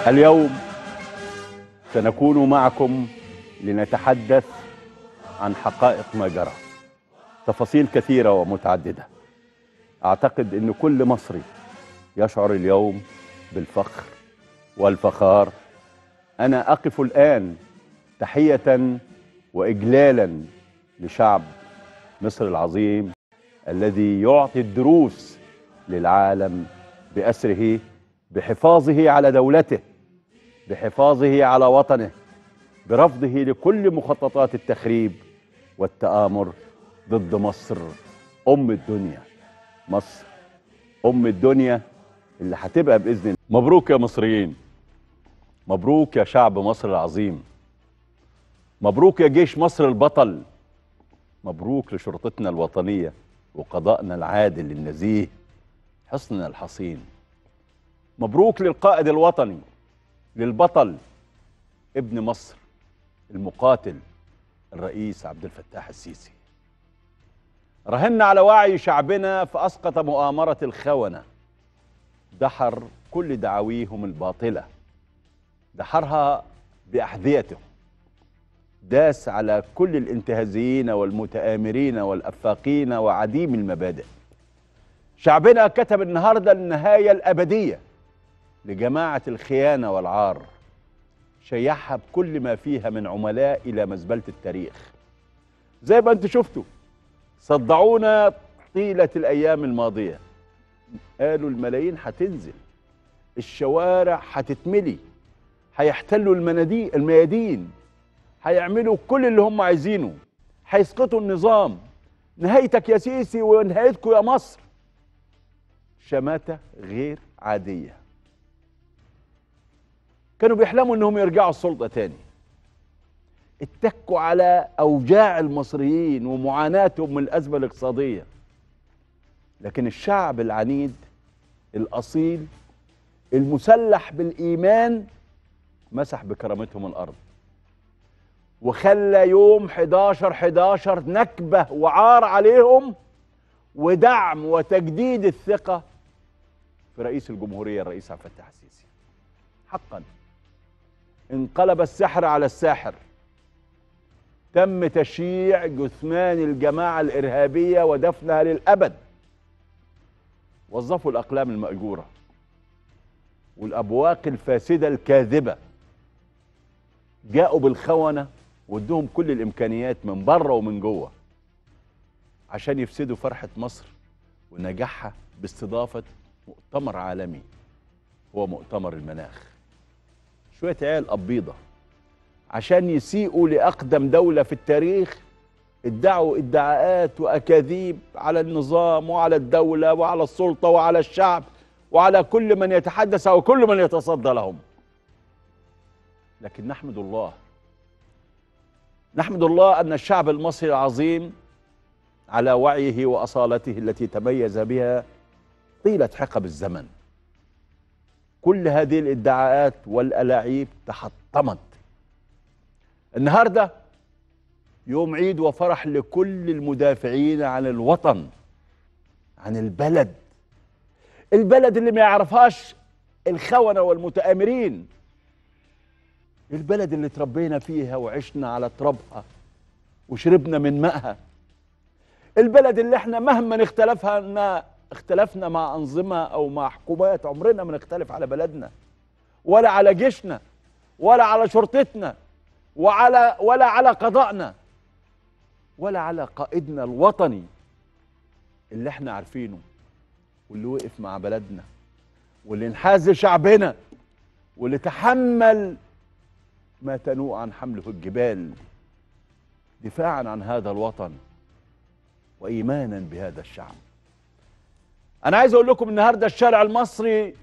اليوم سنكون معكم لنتحدث عن حقائق ما جرى، تفاصيل كثيرة ومتعددة. أعتقد أن كل مصري يشعر اليوم بالفخر والفخار. أنا أقف الآن تحية وإجلالا لشعب مصر العظيم الذي يعطي الدروس للعالم بأسره، بحفاظه على دولته، بحفاظه على وطنه، برفضه لكل مخططات التخريب والتآمر ضد مصر أم الدنيا. مصر أم الدنيا اللي هتبقى بإذن الله. مبروك يا مصريين، مبروك يا شعب مصر العظيم، مبروك يا جيش مصر البطل، مبروك لشرطتنا الوطنية وقضائنا العادل النزيه حصننا الحصين، مبروك للقائد الوطني للبطل ابن مصر المقاتل الرئيس عبد الفتاح السيسي. رهنا على وعي شعبنا فأسقط مؤامرة الخونة، دحر كل دعاويهم الباطلة، دحرها بأحذيته، داس على كل الانتهازيين والمتآمرين والأفاقين وعديم المبادئ. شعبنا كتب النهاردة النهاية الأبدية لجماعة الخيانة والعار، شيعها بكل ما فيها من عملاء إلى مزبلة التاريخ. زي ما انتوا شفتوا صدعونا طيلة الأيام الماضية، قالوا الملايين هتنزل، الشوارع هتتملي، هيحتلوا الميادين، هيعملوا كل اللي هم عايزينه، هيسقطوا النظام، نهايتك يا سيسي ونهايتكم يا مصر. شماتة غير عادية. كانوا بيحلموا انهم يرجعوا السلطة تاني، اتكوا على اوجاع المصريين ومعاناتهم من الازمة الاقتصادية، لكن الشعب العنيد الاصيل المسلح بالايمان مسح بكرامتهم الارض، وخلى يوم 11/11 نكبة وعار عليهم، ودعم وتجديد الثقة في رئيس الجمهورية الرئيس عبد الفتاح السيسي. حقا انقلب السحر على الساحر، تم تشييع جثمان الجماعة الإرهابية ودفنها للأبد. وظفوا الأقلام المأجورة والأبواق الفاسدة الكاذبة، جاءوا بالخونة وادوهم كل الإمكانيات من بره ومن جوه عشان يفسدوا فرحة مصر ونجاحها باستضافة مؤتمر عالمي هو مؤتمر المناخ. شوية عيال أبيضة عشان يسيئوا لأقدم دولة في التاريخ، ادعوا ادعاءات وأكاذيب على النظام وعلى الدولة وعلى السلطة وعلى الشعب وعلى كل من يتحدث أو كل من يتصدى لهم. لكن نحمد الله أن الشعب المصري العظيم على وعيه وأصالته التي تميز بها طيلة حقب الزمن، كل هذه الادعاءات والألاعيب تحطمت. النهاردة يوم عيد وفرح لكل المدافعين عن الوطن، عن البلد اللي ما يعرفهاش الخونة والمتآمرين، البلد اللي تربينا فيها وعشنا على ترابها وشربنا من مائها، البلد اللي احنا مهما اختلفنا مع أنظمة أو مع حكومات عمرنا ما نختلف على بلدنا ولا على جيشنا ولا على شرطتنا ولا على قضائنا ولا على قائدنا الوطني اللي احنا عارفينه واللي وقف مع بلدنا واللي انحاز شعبنا واللي تحمل ما تنوء عن حمله الجبال دفاعا عن هذا الوطن وإيمانا بهذا الشعب. أنا عايز أقول لكم النهاردة الشارع المصري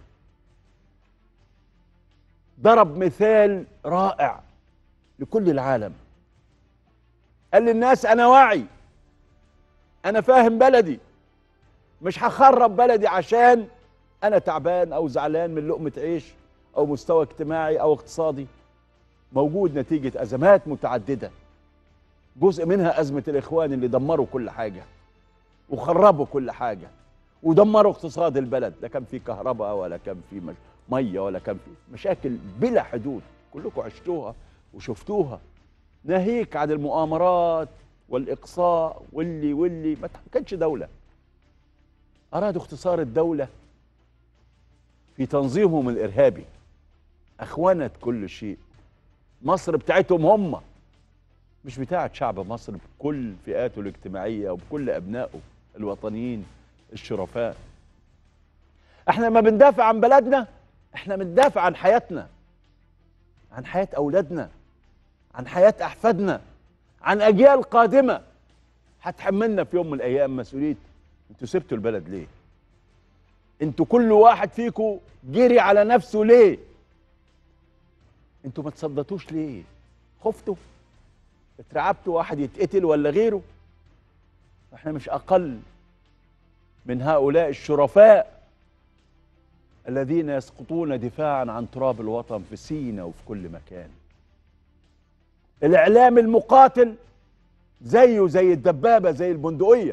ضرب مثال رائع لكل العالم. قال للناس أنا واعي، أنا فاهم بلدي، مش هخرب بلدي عشان أنا تعبان أو زعلان من لقمة عيش أو مستوى اجتماعي أو اقتصادي موجود نتيجة أزمات متعددة، جزء منها أزمة الإخوان اللي دمروا كل حاجة وخربوا كل حاجة ودمروا اقتصاد البلد، لا كان في كهرباء ولا كان في ميه ولا كان في مشاكل بلا حدود، كلكم عشتوها وشفتوها، ناهيك عن المؤامرات والاقصاء واللي ما كانش دوله. ارادوا اختصار الدوله في تنظيمهم الارهابي، اخونت كل شيء. مصر بتاعتهم هم، مش بتاعت شعب مصر بكل فئاته الاجتماعيه وبكل ابنائه الوطنيين الشرفاء. احنا ما بندافع عن بلدنا، احنا بندافع عن حياتنا، عن حياه اولادنا، عن حياه احفادنا، عن اجيال قادمه هتحملنا في يوم من الايام مسؤوليه. انتوا سبتوا البلد ليه؟ انتوا كل واحد فيكم جري على نفسه ليه؟ انتوا ما تصدتوش ليه؟ خفتوا؟ اترعبتوا واحد يتقتل ولا غيره؟ احنا مش اقل من هؤلاء الشرفاء الذين يسقطون دفاعا عن تراب الوطن في سيناء وفي كل مكان. الاعلام المقاتل زيه زي الدبابه، زي البندقيه،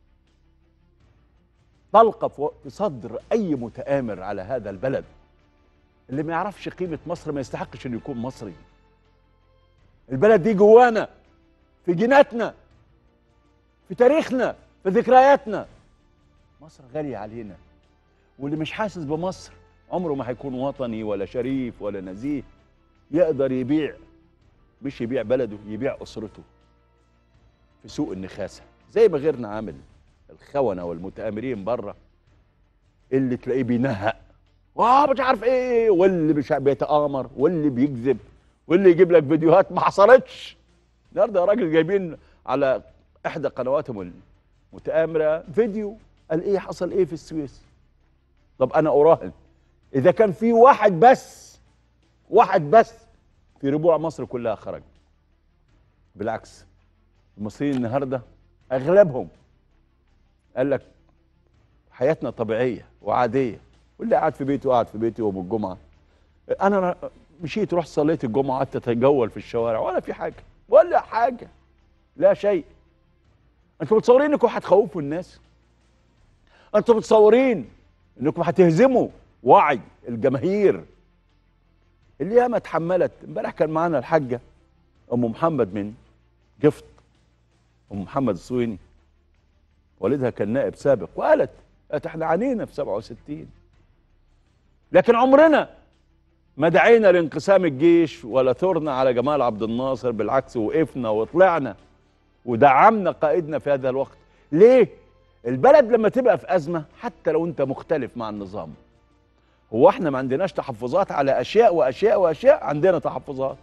طلقه في صدر اي متآمر على هذا البلد. اللي ما يعرفش قيمه مصر ما يستحقش انه يكون مصري. البلد دي جوانا، في جيناتنا، في تاريخنا، في ذكرياتنا. مصر غاليه علينا، واللي مش حاسس بمصر عمره ما هيكون وطني ولا شريف ولا نزيه. يقدر يبيع، مش يبيع بلده، يبيع اسرته في سوق النخاسه، زي ما غيرنا عامل. الخونه والمتآمرين بره اللي تلاقيه بينهق مش عارف ايه، واللي مش بيتآمر، واللي بيكذب، واللي يجيب لك فيديوهات ما حصلتش. النهارده يا راجل جايبين على احدى قنواتهم المتآمره فيديو قال ايه حصل ايه في السويس. طب انا اراهن اذا كان في واحد بس في ربوع مصر كلها خرج. بالعكس، المصريين النهارده اغلبهم قال لك حياتنا طبيعيه وعاديه، واللي قاعد في بيته قاعد في بيته يوم الجمعه. انا مشيت رحت صليت الجمعه، قعدت اتجول في الشوارع ولا في حاجه ولا حاجه، لا شيء. انتوا متصورين انكم هتخوفوا الناس؟ انتوا متصورين انكم هتهزموا وعي الجماهير اللي ياما اتحملت؟ امبارح كان معانا الحاجه ام محمد من جفت، ام محمد الصويني، والدها كان نائب سابق، وقالت احنا عانينا في 67، لكن عمرنا ما دعينا لانقسام الجيش ولا ثرنا على جمال عبد الناصر. بالعكس، وقفنا وطلعنا ودعمنا قائدنا في هذا الوقت. ليه؟ البلد لما تبقى في أزمة، حتى لو أنت مختلف مع النظام، هو احنا ما عندناش تحفظات على أشياء وأشياء وأشياء؟ عندنا تحفظات،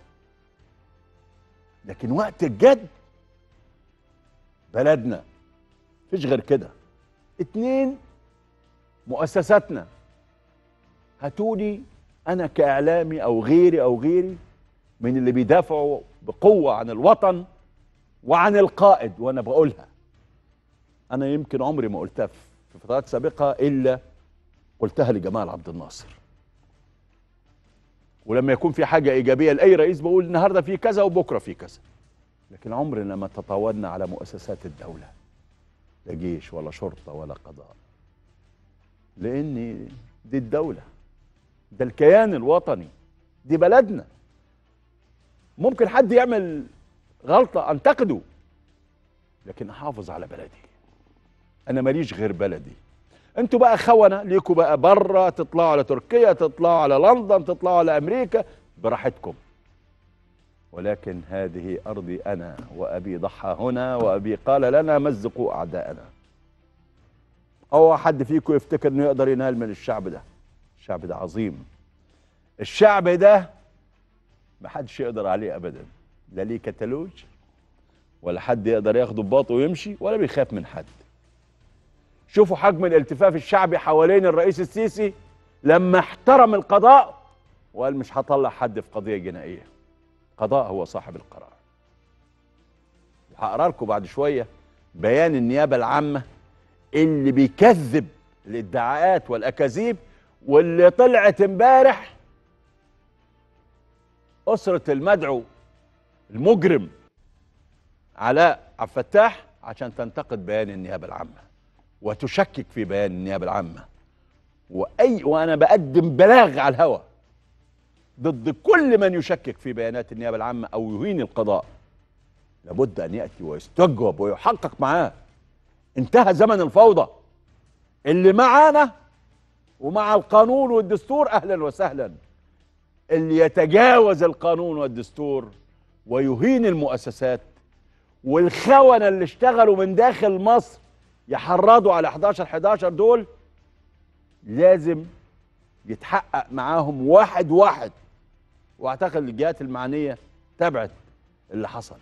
لكن وقت الجد بلدنا مفيش غير كده. 2، مؤسساتنا. هاتولي أنا كإعلامي أو غيري من اللي بيدافعوا بقوة عن الوطن وعن القائد، وأنا بقولها. أنا يمكن عمري ما قلتها في فترات سابقة إلا قلتها لجمال عبد الناصر، ولما يكون في حاجة إيجابية لأي رئيس بقول النهاردة في كذا وبكرة في كذا، لكن عمرنا ما تطاولنا على مؤسسات الدولة، لا جيش ولا شرطة ولا قضاء، لأن دي الدولة، ده الكيان الوطني، دي بلدنا. ممكن حد يعمل غلطة أنتقده، لكن أحافظ على بلدي. أنا ماليش غير بلدي. أنتوا بقى خونة ليكوا بقى بره، تطلعوا على تركيا، تطلعوا على لندن، تطلعوا على أمريكا، براحتكم، ولكن هذه أرضي أنا، وأبي ضحى هنا، وأبي قال لنا مزقوا أعداءنا. أو حد فيكم يفتكر إنه يقدر ينال من الشعب ده؟ الشعب ده عظيم، الشعب ده محدش يقدر عليه أبدا، لا ليه كتالوج ولا حد يقدر ياخده بباطه ويمشي، ولا بيخاف من حد. شوفوا حجم الالتفاف الشعبي حوالين الرئيس السيسي لما احترم القضاء وقال مش هطلع حد في قضية جنائية، القضاء هو صاحب القرار. هقرا لكم بعد شوية بيان النيابة العامة اللي بيكذب الادعاءات والأكاذيب، واللي طلعت امبارح أسرة المدعو المجرم علاء عبد الفتاح عشان تنتقد بيان النيابة العامة وتشكك في بيان النيابة العامة وأنا بقدم بلاغ على الهوى ضد كل من يشكك في بيانات النيابة العامة أو يهين القضاء. لابد أن يأتي ويستجوب ويحقق معاه. انتهى زمن الفوضى. اللي معانا ومع القانون والدستور أهلا وسهلا. اللي يتجاوز القانون والدستور ويهين المؤسسات والخونة اللي اشتغلوا من داخل مصر يحرضوا على 11 دول لازم يتحقق معاهم واحد واحد. واعتقد الجهات المعنية تابعت اللي حصل.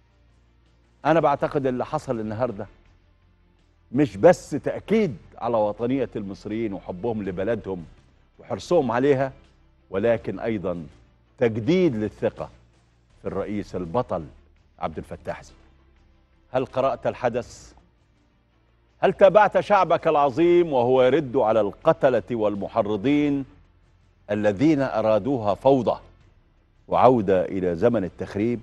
انا بعتقد اللي حصل النهارده مش بس تأكيد على وطنية المصريين وحبهم لبلدهم وحرصهم عليها، ولكن ايضا تجديد للثقة في الرئيس البطل عبد الفتاح السيسي. هل قرأت الحدث؟ هل تابعت شعبك العظيم وهو يرد على القتلة والمحرضين الذين أرادوها فوضى وعودة إلى زمن التخريب؟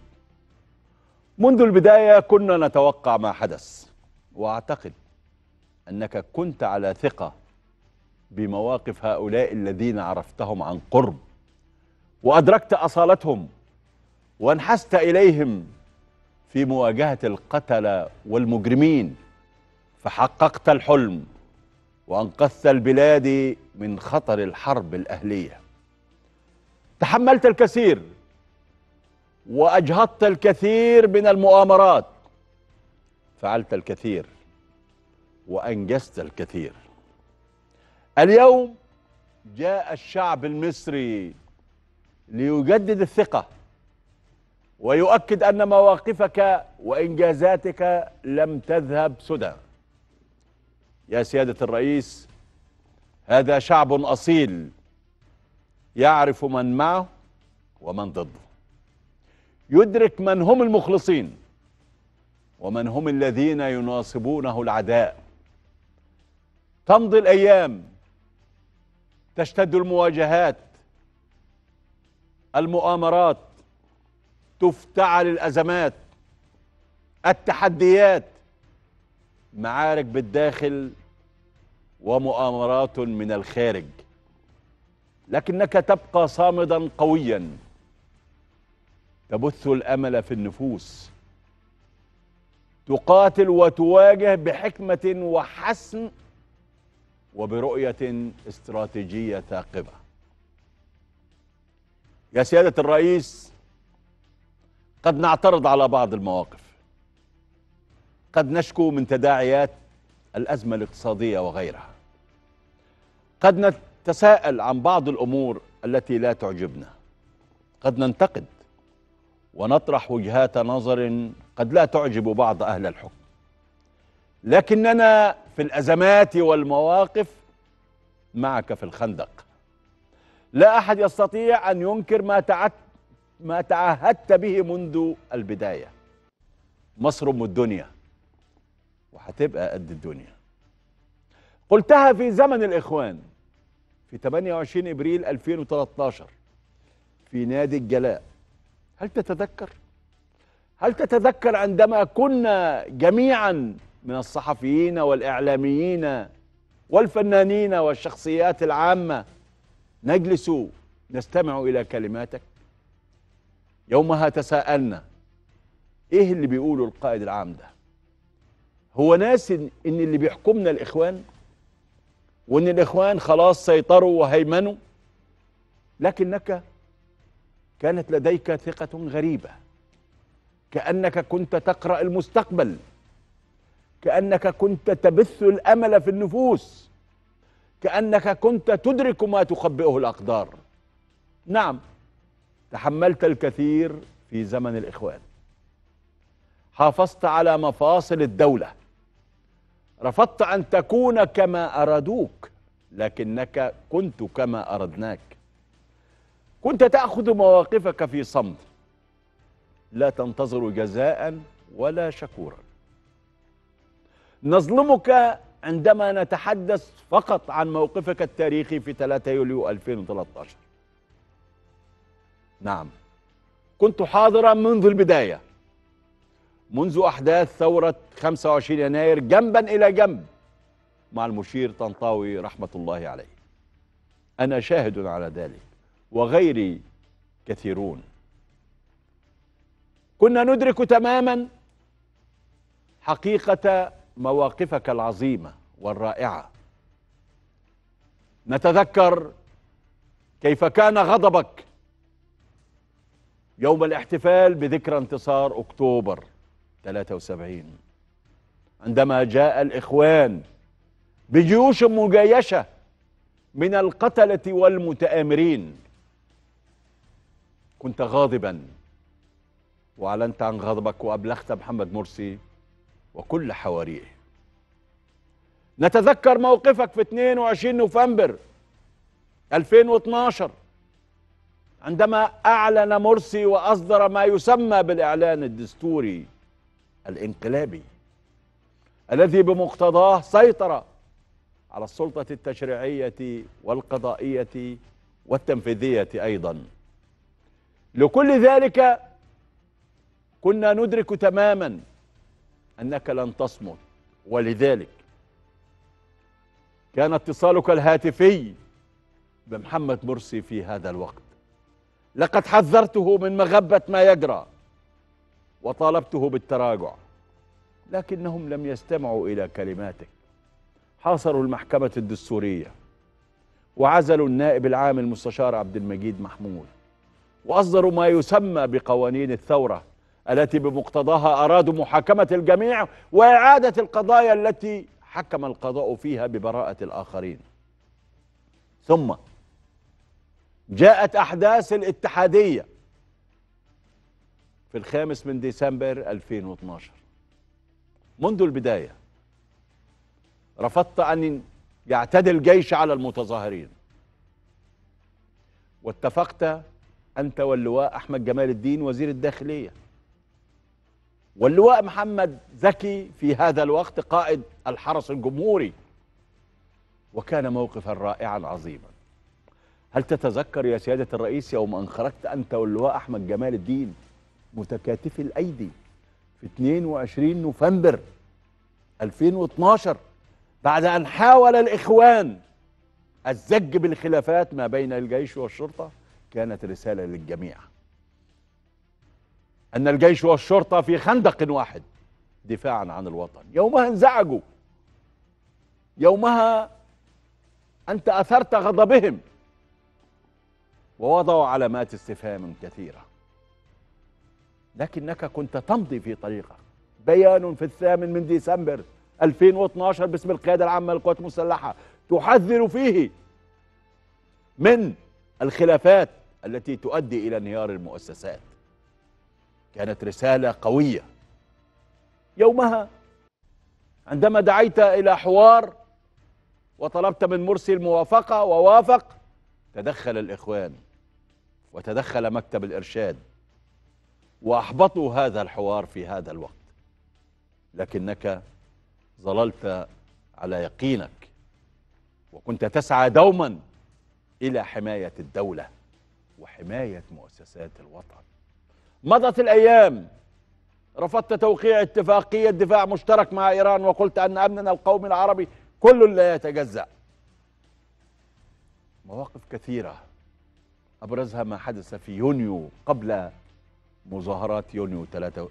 منذ البداية كنا نتوقع ما حدث، وأعتقد أنك كنت على ثقة بمواقف هؤلاء الذين عرفتهم عن قرب وأدركت أصالتهم وانحست إليهم في مواجهة القتلة والمجرمين، فحققت الحلم وأنقذت البلاد من خطر الحرب الأهلية. تحملت الكثير وأجهضت الكثير من المؤامرات، فعلت الكثير وأنجزت الكثير. اليوم جاء الشعب المصري ليجدد الثقة ويؤكد أن مواقفك وإنجازاتك لم تذهب سدى. يا سيادة الرئيس، هذا شعب أصيل يعرف من معه ومن ضده، يدرك من هم المخلصين ومن هم الذين يناصبونه العداء. تمضي الأيام، تشتد المواجهات، المؤامرات، تفتعل الأزمات، التحديات، معارك بالداخل ومؤامرات من الخارج، لكنك تبقى صامدا قويا، تبث الأمل في النفوس، تقاتل وتواجه بحكمة وحسم وبرؤية استراتيجية ثاقبة. يا سيادة الرئيس، قد نعترض على بعض المواقف، قد نشكو من تداعيات الأزمة الاقتصادية وغيرها، قد نتساءل عن بعض الأمور التي لا تعجبنا، قد ننتقد ونطرح وجهات نظر قد لا تعجب بعض أهل الحكم، لكننا في الأزمات والمواقف معك في الخندق. لا أحد يستطيع أن ينكر ما تعهدت به منذ البداية. مصر أم الدنيا وهتبقى قد الدنيا. قلتها في زمن الإخوان في 28 إبريل 2013 في نادي الجلاء. هل تتذكر عندما كنا جميعا من الصحفيين والإعلاميين والفنانين والشخصيات العامة نجلس نستمع إلى كلماتك؟ يومها تساءلنا، إيه اللي بيقوله القائد العام ده؟ هو ناس إن اللي بيحكمنا الإخوان، وإن الإخوان خلاص سيطروا وهيمنوا؟ لكنك كانت لديك ثقة غريبة، كأنك كنت تقرأ المستقبل، كأنك كنت تبث الأمل في النفوس، كأنك كنت تدرك ما تخبئه الأقدار. نعم، تحملت الكثير في زمن الإخوان، حافظت على مفاصل الدولة، رفضت أن تكون كما أرادوك لكنك كنت كما أردناك. كنت تأخذ مواقفك في صمت، لا تنتظر جزاء ولا شكورا. نظلمك عندما نتحدث فقط عن موقفك التاريخي في 3 يوليو 2013. نعم، كنت حاضرا منذ البداية، منذ أحداث ثورة 25 يناير جنبا إلى جنب مع المشير طنطاوي رحمة الله عليه. أنا شاهد على ذلك وغيري كثيرون. كنا ندرك تماما حقيقة مواقفك العظيمة والرائعة. نتذكر كيف كان غضبك يوم الاحتفال بذكرى انتصار أكتوبر 73، عندما جاء الإخوان بجيوش مجيشة من القتلة والمتآمرين. كنت غاضبا وأعلنت عن غضبك وأبلغت محمد مرسي وكل حواريه. نتذكر موقفك في 22 نوفمبر 2012 عندما أعلن مرسي وأصدر ما يسمى بالإعلان الدستوري الانقلابي الذي بمقتضاه سيطر على السلطة التشريعية والقضائية والتنفيذية أيضا. لكل ذلك كنا ندرك تماما أنك لن تصمت، ولذلك كان اتصالك الهاتفي بمحمد مرسي في هذا الوقت. لقد حذرته من مغبة ما يجرى وطالبته بالتراجع، لكنهم لم يستمعوا إلى كلماتك. حاصروا المحكمة الدستورية وعزلوا النائب العام المستشار عبد المجيد محمود، وأصدروا ما يسمى بقوانين الثورة التي بمقتضاها أرادوا محاكمة الجميع وإعادة القضايا التي حكم القضاء فيها ببراءة الآخرين. ثم جاءت أحداث الاتحادية في 5 ديسمبر 2012. منذ البداية رفضت أن يعتدي الجيش على المتظاهرين، واتفقت أنت واللواء أحمد جمال الدين وزير الداخلية واللواء محمد زكي في هذا الوقت قائد الحرس الجمهوري، وكان موقفا رائعا عظيما. هل تتذكر يا سيادة الرئيس يوم أن خرجت أنت واللواء أحمد جمال الدين متكاتفي الأيدي في 22 نوفمبر 2012 بعد أن حاول الإخوان الزج بالخلافات ما بين الجيش والشرطة؟ كانت رسالة للجميع أن الجيش والشرطة في خندق واحد دفاعا عن الوطن. يومها انزعجوا، يومها أنت أثرت غضبهم ووضعوا علامات استفهام كثيرة، لكنك كنت تمضي في طريقك. بيان في 8 ديسمبر 2012 باسم القيادة العامة للقوات المسلحة تحذر فيه من الخلافات التي تؤدي إلى انهيار المؤسسات. كانت رسالة قوية. يومها عندما دعيت إلى حوار وطلبت من مرسي الموافقة ووافق، تدخل الإخوان وتدخل مكتب الإرشاد وأحبطوا هذا الحوار في هذا الوقت، لكنك ظللت على يقينك وكنت تسعى دوما إلى حماية الدولة وحماية مؤسسات الوطن. مضت الأيام، رفضت توقيع اتفاقية دفاع مشترك مع إيران وقلت أن أمننا القومي العربي كل لا يتجزأ. مواقف كثيرة أبرزها ما حدث في يونيو قبل مظاهرات يونيو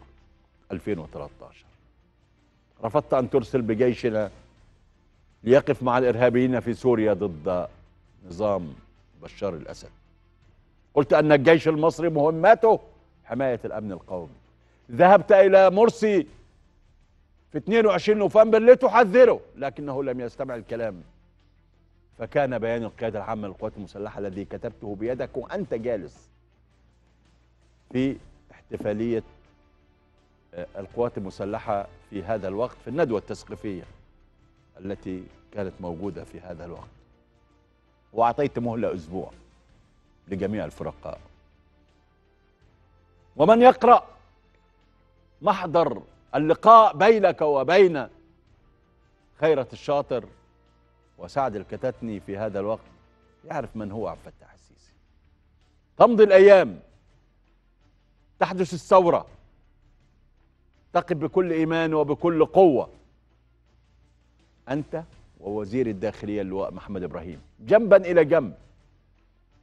2013. رفضت أن ترسل بجيشنا ليقف مع الإرهابيين في سوريا ضد نظام بشار الأسد. قلت أن الجيش المصري مهمته حماية الأمن القومي. ذهبت إلى مرسي في 22 نوفمبر لتحذره، لكنه لم يستمع الكلام، فكان بيان القيادة العامة للقوات المسلحة الذي كتبته بيدك وأنت جالس في احتفالية القوات المسلحة في هذا الوقت في الندوة التثقيفية التي كانت موجودة في هذا الوقت، وأعطيت مهلة أسبوع لجميع الفرقاء. ومن يقرأ محضر اللقاء بينك وبين خيرت الشاطر وسعد الكتاتني في هذا الوقت يعرف من هو عبد الفتاح السيسي. تمضي الأيام، تحدث الثورة، تقف بكل إيمان وبكل قوة أنت ووزير الداخلية اللواء محمد إبراهيم جنبا إلى جنب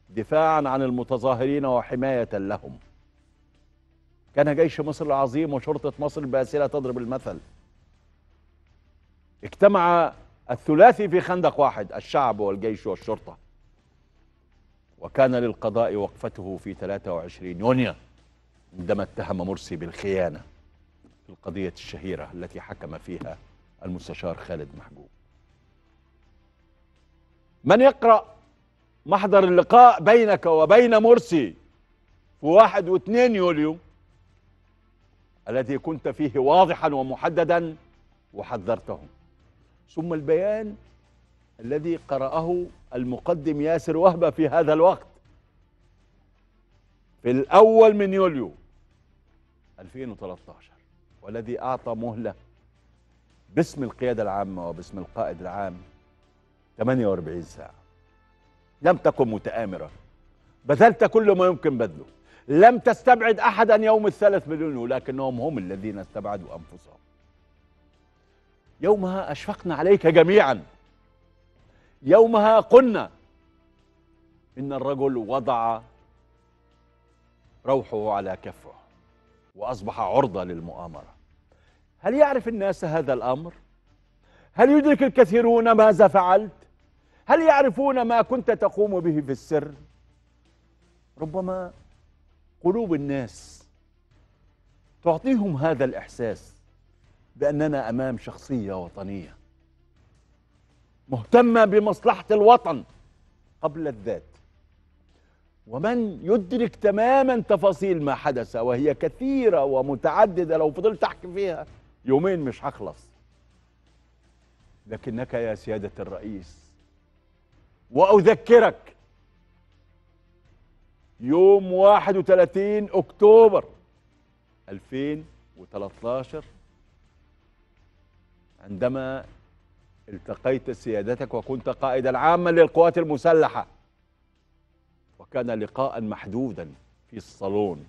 دفاعا عن المتظاهرين وحماية لهم. كان جيش مصر العظيم وشرطة مصر الباسلة تضرب المثل. اجتمع الثلاثي في خندق واحد، الشعب والجيش والشرطة، وكان للقضاء وقفته في 23 يونيو عندما اتهم مرسي بالخيانة في القضية الشهيرة التي حكم فيها المستشار خالد محجوب. من يقرأ محضر اللقاء بينك وبين مرسي في 1 و2 يوليو الذي كنت فيه واضحا ومحددا وحذرتهم، ثم البيان الذي قرأه المقدم ياسر وهبة في هذا الوقت في الأول من يوليو 2013، والذي أعطى مهلة باسم القيادة العامة وباسم القائد العام 48 ساعة. لم تكن متآمرة، بذلت كل ما يمكن بذله، لم تستبعد أحدا يوم 3 مليون، لكنهم هم الذين استبعدوا أنفسهم. يومها أشفقنا عليك جميعا، يومها قلنا إن الرجل وضع روحه على كفه وأصبح عرضة للمؤامرة. هل يعرف الناس هذا الأمر؟ هل يدرك الكثيرون ماذا فعلت؟ هل يعرفون ما كنت تقوم به في السر؟ ربما قلوب الناس تعطيهم هذا الإحساس بأننا أمام شخصية وطنية مهتمة بمصلحة الوطن قبل الذات. ومن يدرك تماما تفاصيل ما حدث، وهي كثيرة ومتعددة، لو فضلت أحكي فيها يومين مش هخلص، لكنك يا سيادة الرئيس وأذكرك يوم 31 أكتوبر 2013 عندما التقيت سيادتك وكنت قائدا عاما للقوات المسلحة، وكان لقاء محدودا في الصالون،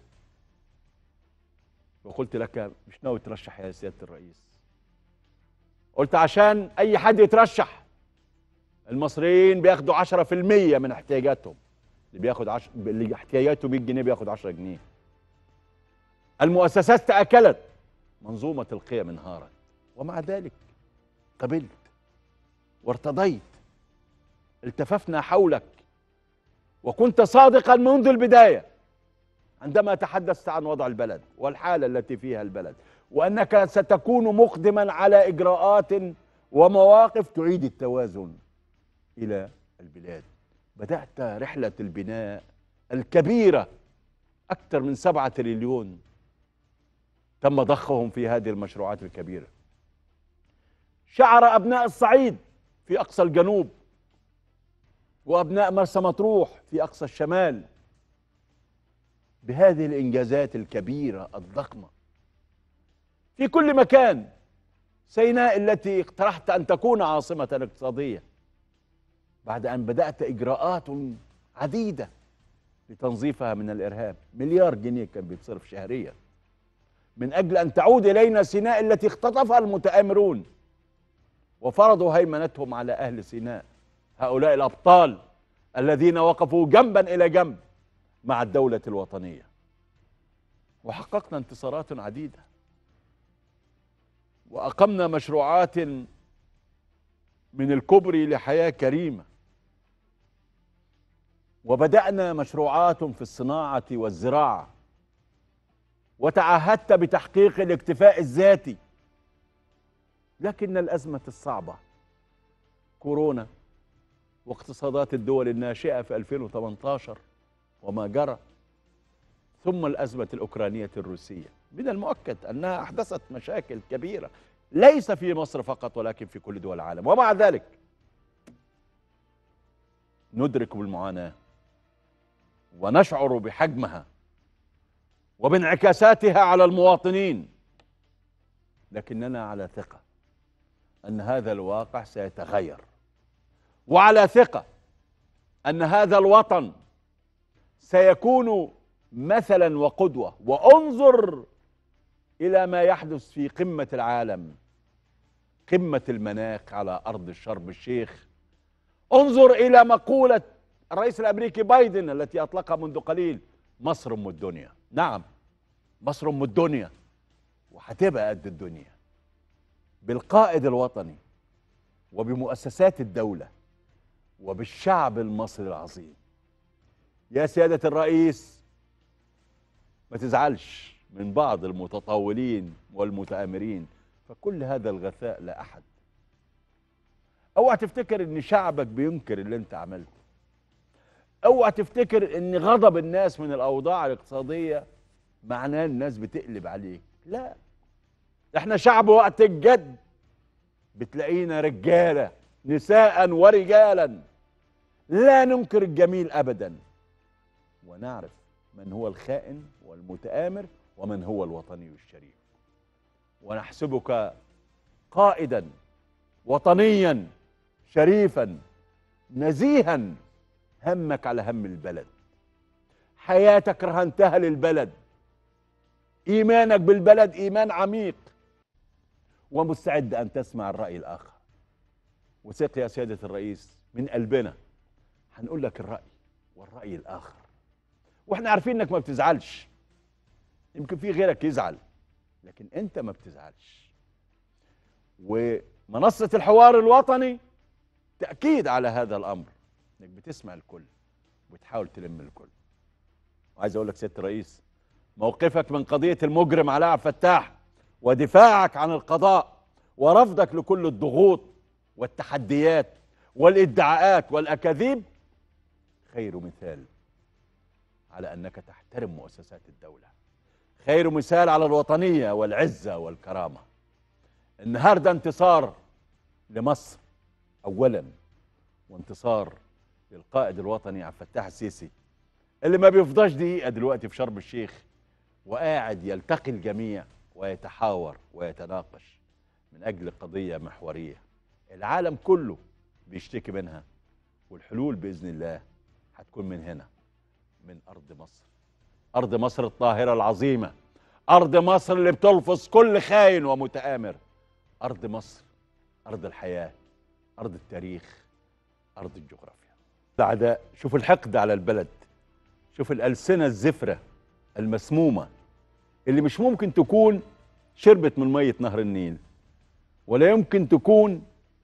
وقلت لك مش ناوي ترشح يا سيادة الرئيس. قلت عشان أي حد يترشح المصريين بياخدوا 10% من احتياجاتهم، اللي احتياجاته 100 جنيه بياخد 10 جنيه. المؤسسات تأكلت، منظومة القيم انهارت، ومع ذلك قبلت وارتضيت. التففنا حولك وكنت صادقا منذ البداية عندما تحدثت عن وضع البلد والحالة التي فيها البلد، وأنك ستكون مقدما على إجراءات ومواقف تعيد التوازن إلى البلاد. بدأت رحلة البناء الكبيرة، أكثر من 7 تريليون تم ضخهم في هذه المشروعات الكبيرة. شعر أبناء الصعيد في أقصى الجنوب وأبناء مرسى مطروح في أقصى الشمال بهذه الإنجازات الكبيرة الضخمة في كل مكان. سيناء التي اقترحت أن تكون عاصمة اقتصادية بعد أن بدأت إجراءات عديدة لتنظيفها من الإرهاب، 1 مليار جنيه كان بيتصرف شهريا من أجل أن تعود إلينا سيناء التي اختطفها المتآمرون وفرضوا هيمنتهم على أهل سيناء، هؤلاء الأبطال الذين وقفوا جنبا إلى جنب مع الدولة الوطنية. وحققنا انتصارات عديدة وأقمنا مشروعات من الكوبري لحياة كريمة، وبدأنا مشروعات في الصناعة والزراعة، وتعهدت بتحقيق الاكتفاء الذاتي. لكن الأزمة الصعبة كورونا واقتصادات الدول الناشئة في 2018 وما جرى، ثم الأزمة الأوكرانية الروسية، من المؤكد أنها أحدثت مشاكل كبيرة ليس في مصر فقط ولكن في كل دول العالم. ومع ذلك ندرك بالمعاناة ونشعر بحجمها وبانعكاساتها على المواطنين، لكننا على ثقة أن هذا الواقع سيتغير، وعلى ثقة أن هذا الوطن سيكون مثلا وقدوة. وانظر إلى ما يحدث في قمة العالم، قمة المناخ على أرض شرم الشيخ. انظر إلى مقولة الرئيس الامريكي بايدن التي اطلقها منذ قليل، مصر ام الدنيا. نعم، مصر ام الدنيا وهتبقى قد الدنيا بالقائد الوطني وبمؤسسات الدولة وبالشعب المصري العظيم. يا سيادة الرئيس، ما تزعلش من بعض المتطاولين والمتآمرين، فكل هذا الغثاء لا أحد. اوعى تفتكر ان شعبك بينكر اللي انت عملته. اوعى تفتكر ان غضب الناس من الاوضاع الاقتصادية معناه الناس بتقلب عليك. لا، احنا شعب وقت الجد بتلاقينا رجالة نساء ورجالا، لا ننكر الجميل ابدا، ونعرف من هو الخائن والمتآمر ومن هو الوطني الشريف، ونحسبك قائدا وطنيا شريفا نزيها، همك على هم البلد، حياتك رهنتها للبلد، ايمانك بالبلد ايمان عميق، ومستعد ان تسمع الرأي الاخر. وثق يا سيادة الرئيس من قلبنا هنقول لك الرأي والرأي الاخر، واحنا عارفين انك ما بتزعلش، يمكن في غيرك يزعل لكن انت ما بتزعلش. ومنصة الحوار الوطني تأكيد على هذا الامر، انك بتسمع الكل وبتحاول تلم الكل. وعايز اقول لك سيادة الرئيس، موقفك من قضية المجرم علاء عبد الفتاح ودفاعك عن القضاء ورفضك لكل الضغوط والتحديات والادعاءات والاكاذيب خير مثال على انك تحترم مؤسسات الدولة، خير مثال على الوطنية والعزة والكرامة. النهارده انتصار لمصر اولا، وانتصار للقائد الوطني عبد الفتاح السيسي اللي ما بيفضاش دقيقة دلوقتي في شرم الشيخ وقاعد يلتقي الجميع ويتحاور ويتناقش من أجل قضية محورية العالم كله بيشتكي منها، والحلول بإذن الله هتكون من هنا، من أرض مصر، أرض مصر الطاهرة العظيمة، أرض مصر اللي بتلفظ كل خاين ومتآمر، أرض مصر، أرض الحياة، أرض التاريخ، أرض الجغرافيا. الأعداء، شوف الحقد على البلد، شوف الألسنة الزفرة المسمومة اللي مش ممكن تكون شربت من مية نهر النيل، ولا يمكن تكون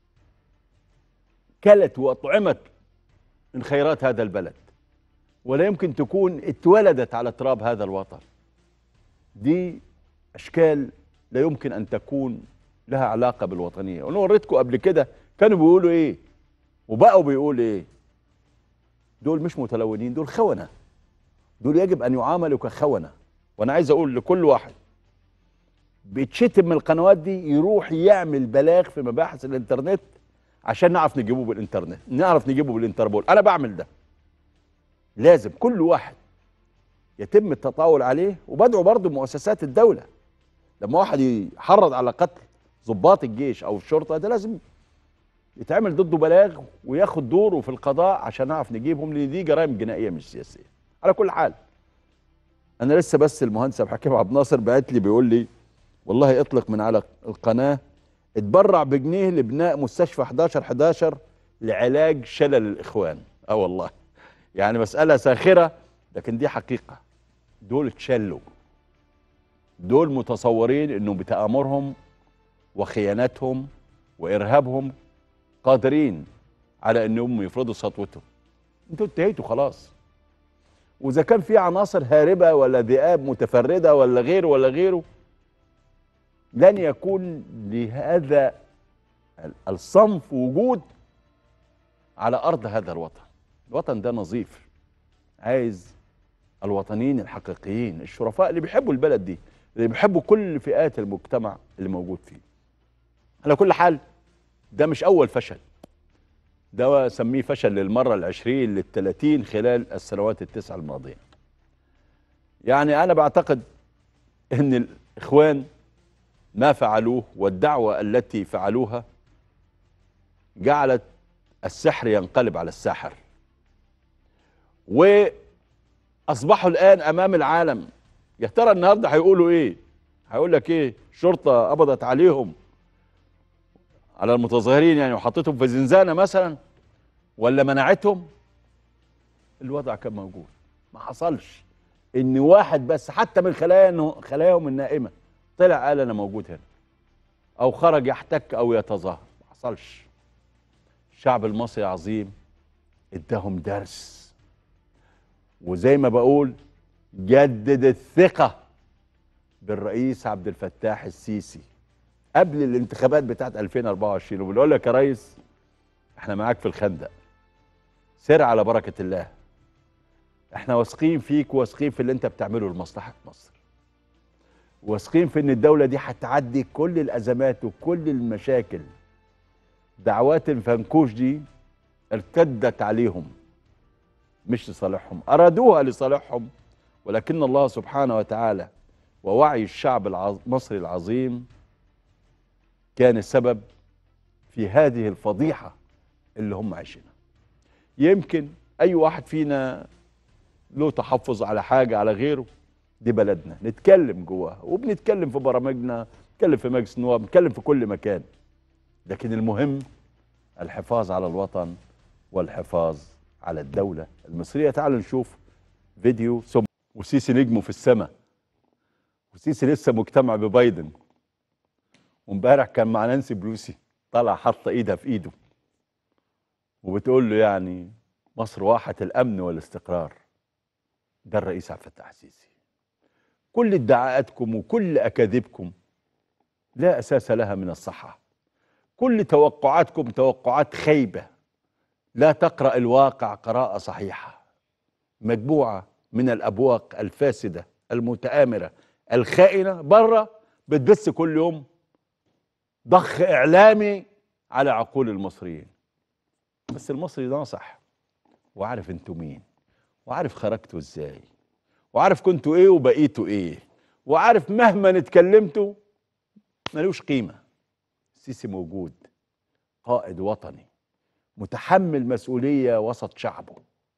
كلت وأطعمت من خيرات هذا البلد، ولا يمكن تكون اتولدت على تراب هذا الوطن. دي أشكال لا يمكن أن تكون لها علاقة بالوطنية. وأنا وريتكم قبل كده كانوا بيقولوا إيه وبقوا بيقولوا إيه. دول مش متلونين، دول خونة، دول يجب أن يعاملوا كخونة. وأنا عايز أقول لكل واحد بيتشتم من القنوات دي يروح يعمل بلاغ في مباحث الإنترنت عشان نعرف نجيبه بالإنترنت، نعرف نجيبه بالإنتربول. أنا بعمل ده، لازم كل واحد يتم التطاول عليه. وبدعو برضه مؤسسات الدولة، لما واحد يحرض على قتل ضباط الجيش أو الشرطة ده لازم يتعمل ضده بلاغ وياخد دوره في القضاء عشان نعرف نجيبهم، لأن دي جرائم جنائية مش سياسية. على كل حال، أنا لسه بس المهندس عبد الحكيم عبد الناصر بعت لي بيقول لي والله اطلق من على القناة اتبرع بجنيه لبناء مستشفى 1111 لعلاج شلل الإخوان. والله يعني مسألة ساخرة لكن دي حقيقة. دول اتشلوا، دول متصورين انه بتآمرهم وخيانتهم وإرهابهم قادرين على انهم يفرضوا سطوتهم. انتوا انتهيتوا خلاص. واذا كان في عناصر هاربة ولا ذئاب متفردة ولا غيره ولا غيره، لن يكون لهذا الصنف وجود على أرض هذا الوطن. الوطن ده نظيف، عايز الوطنيين الحقيقيين الشرفاء اللي بيحبوا البلد دي، اللي بيحبوا كل فئات المجتمع اللي موجود فيه. على كل حال، ده مش أول فشل، ده سميه فشل للمرة 20 لل30 خلال السنوات ال9 الماضية. يعني أنا بعتقد أن الإخوان ما فعلوه والدعوة التي فعلوها جعلت السحر ينقلب على الساحر، وأصبحوا الآن أمام العالم. يا ترى النهارده هيقولوا إيه؟ هيقول لك إيه؟ الشرطة قبضت عليهم، على المتظاهرين يعني، وحطتهم في زنزانة مثلا، ولا منعتهم، الوضع كان موجود. ما حصلش ان واحد بس حتى من خلاياهم النائمه طلع قال انا موجود هنا، او خرج يحتك او يتظاهر. ما حصلش. الشعب المصري عظيم، اداهم درس، وزي ما بقول جدد الثقه بالرئيس عبد الفتاح السيسي قبل الانتخابات بتاعت 2024. وبنقول لك يا ريس احنا معاك في الخندق، سر على بركه الله. احنا واثقين فيك وواثقين في اللي انت بتعمله لمصلحه مصر، واثقين في ان الدوله دي هتعدي كل الازمات وكل المشاكل. دعوات الفنكوش دي ارتدت عليهم مش لصالحهم، ارادوها لصالحهم، ولكن الله سبحانه وتعالى ووعي الشعب المصري العظيم كان السبب في هذه الفضيحه اللي هم عايشينها. يمكن اي واحد فينا له تحفظ على حاجه على غيره، دي بلدنا نتكلم جواها، وبنتكلم في برامجنا، نتكلم في مجلس النواب، نتكلم في كل مكان، لكن المهم الحفاظ على الوطن والحفاظ على الدولة المصرية. تعالوا نشوف فيديو وسيسي نجمه في السماء، وسيسي لسه مجتمع ببايدن، وامبارح كان مع نانسي بلوسي طالعه حاطه ايدها في ايده وبتقول له يعني مصر واحة الامن والاستقرار. ده الرئيس عبد الفتاح السيسي. كل ادعاءاتكم وكل اكاذيبكم لا اساس لها من الصحه. كل توقعاتكم توقعات خيبه لا تقرا الواقع قراءه صحيحه. مجموعه من الابواق الفاسده المتآمره الخائنه بره بتبث كل يوم ضخ اعلامي على عقول المصريين. بس المصري ناصح وعارف انتوا مين، وعارف خرجتوا ازاي، وعارف كنتوا ايه وبقيتوا ايه، وعارف مهما اتكلمتوا ملوش قيمة. السيسي موجود، قائد وطني متحمل مسؤولية وسط شعبه،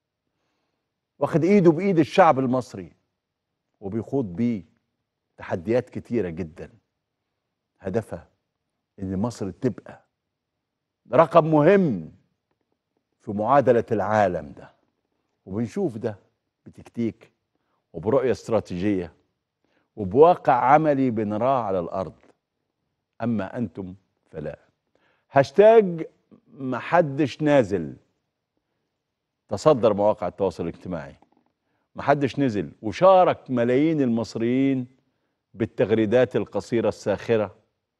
واخد ايده بايد الشعب المصري وبيخوض بيه تحديات كتيرة جدا، هدفها ان مصر تبقى رقم مهم في معادلة العالم ده. وبنشوف ده بتكتيك وبرؤية استراتيجية وبواقع عملي بنراه على الأرض. أما أنتم فلا. هاشتاج محدش نازل تصدر مواقع التواصل الاجتماعي. محدش نزل، وشارك ملايين المصريين بالتغريدات القصيرة الساخرة،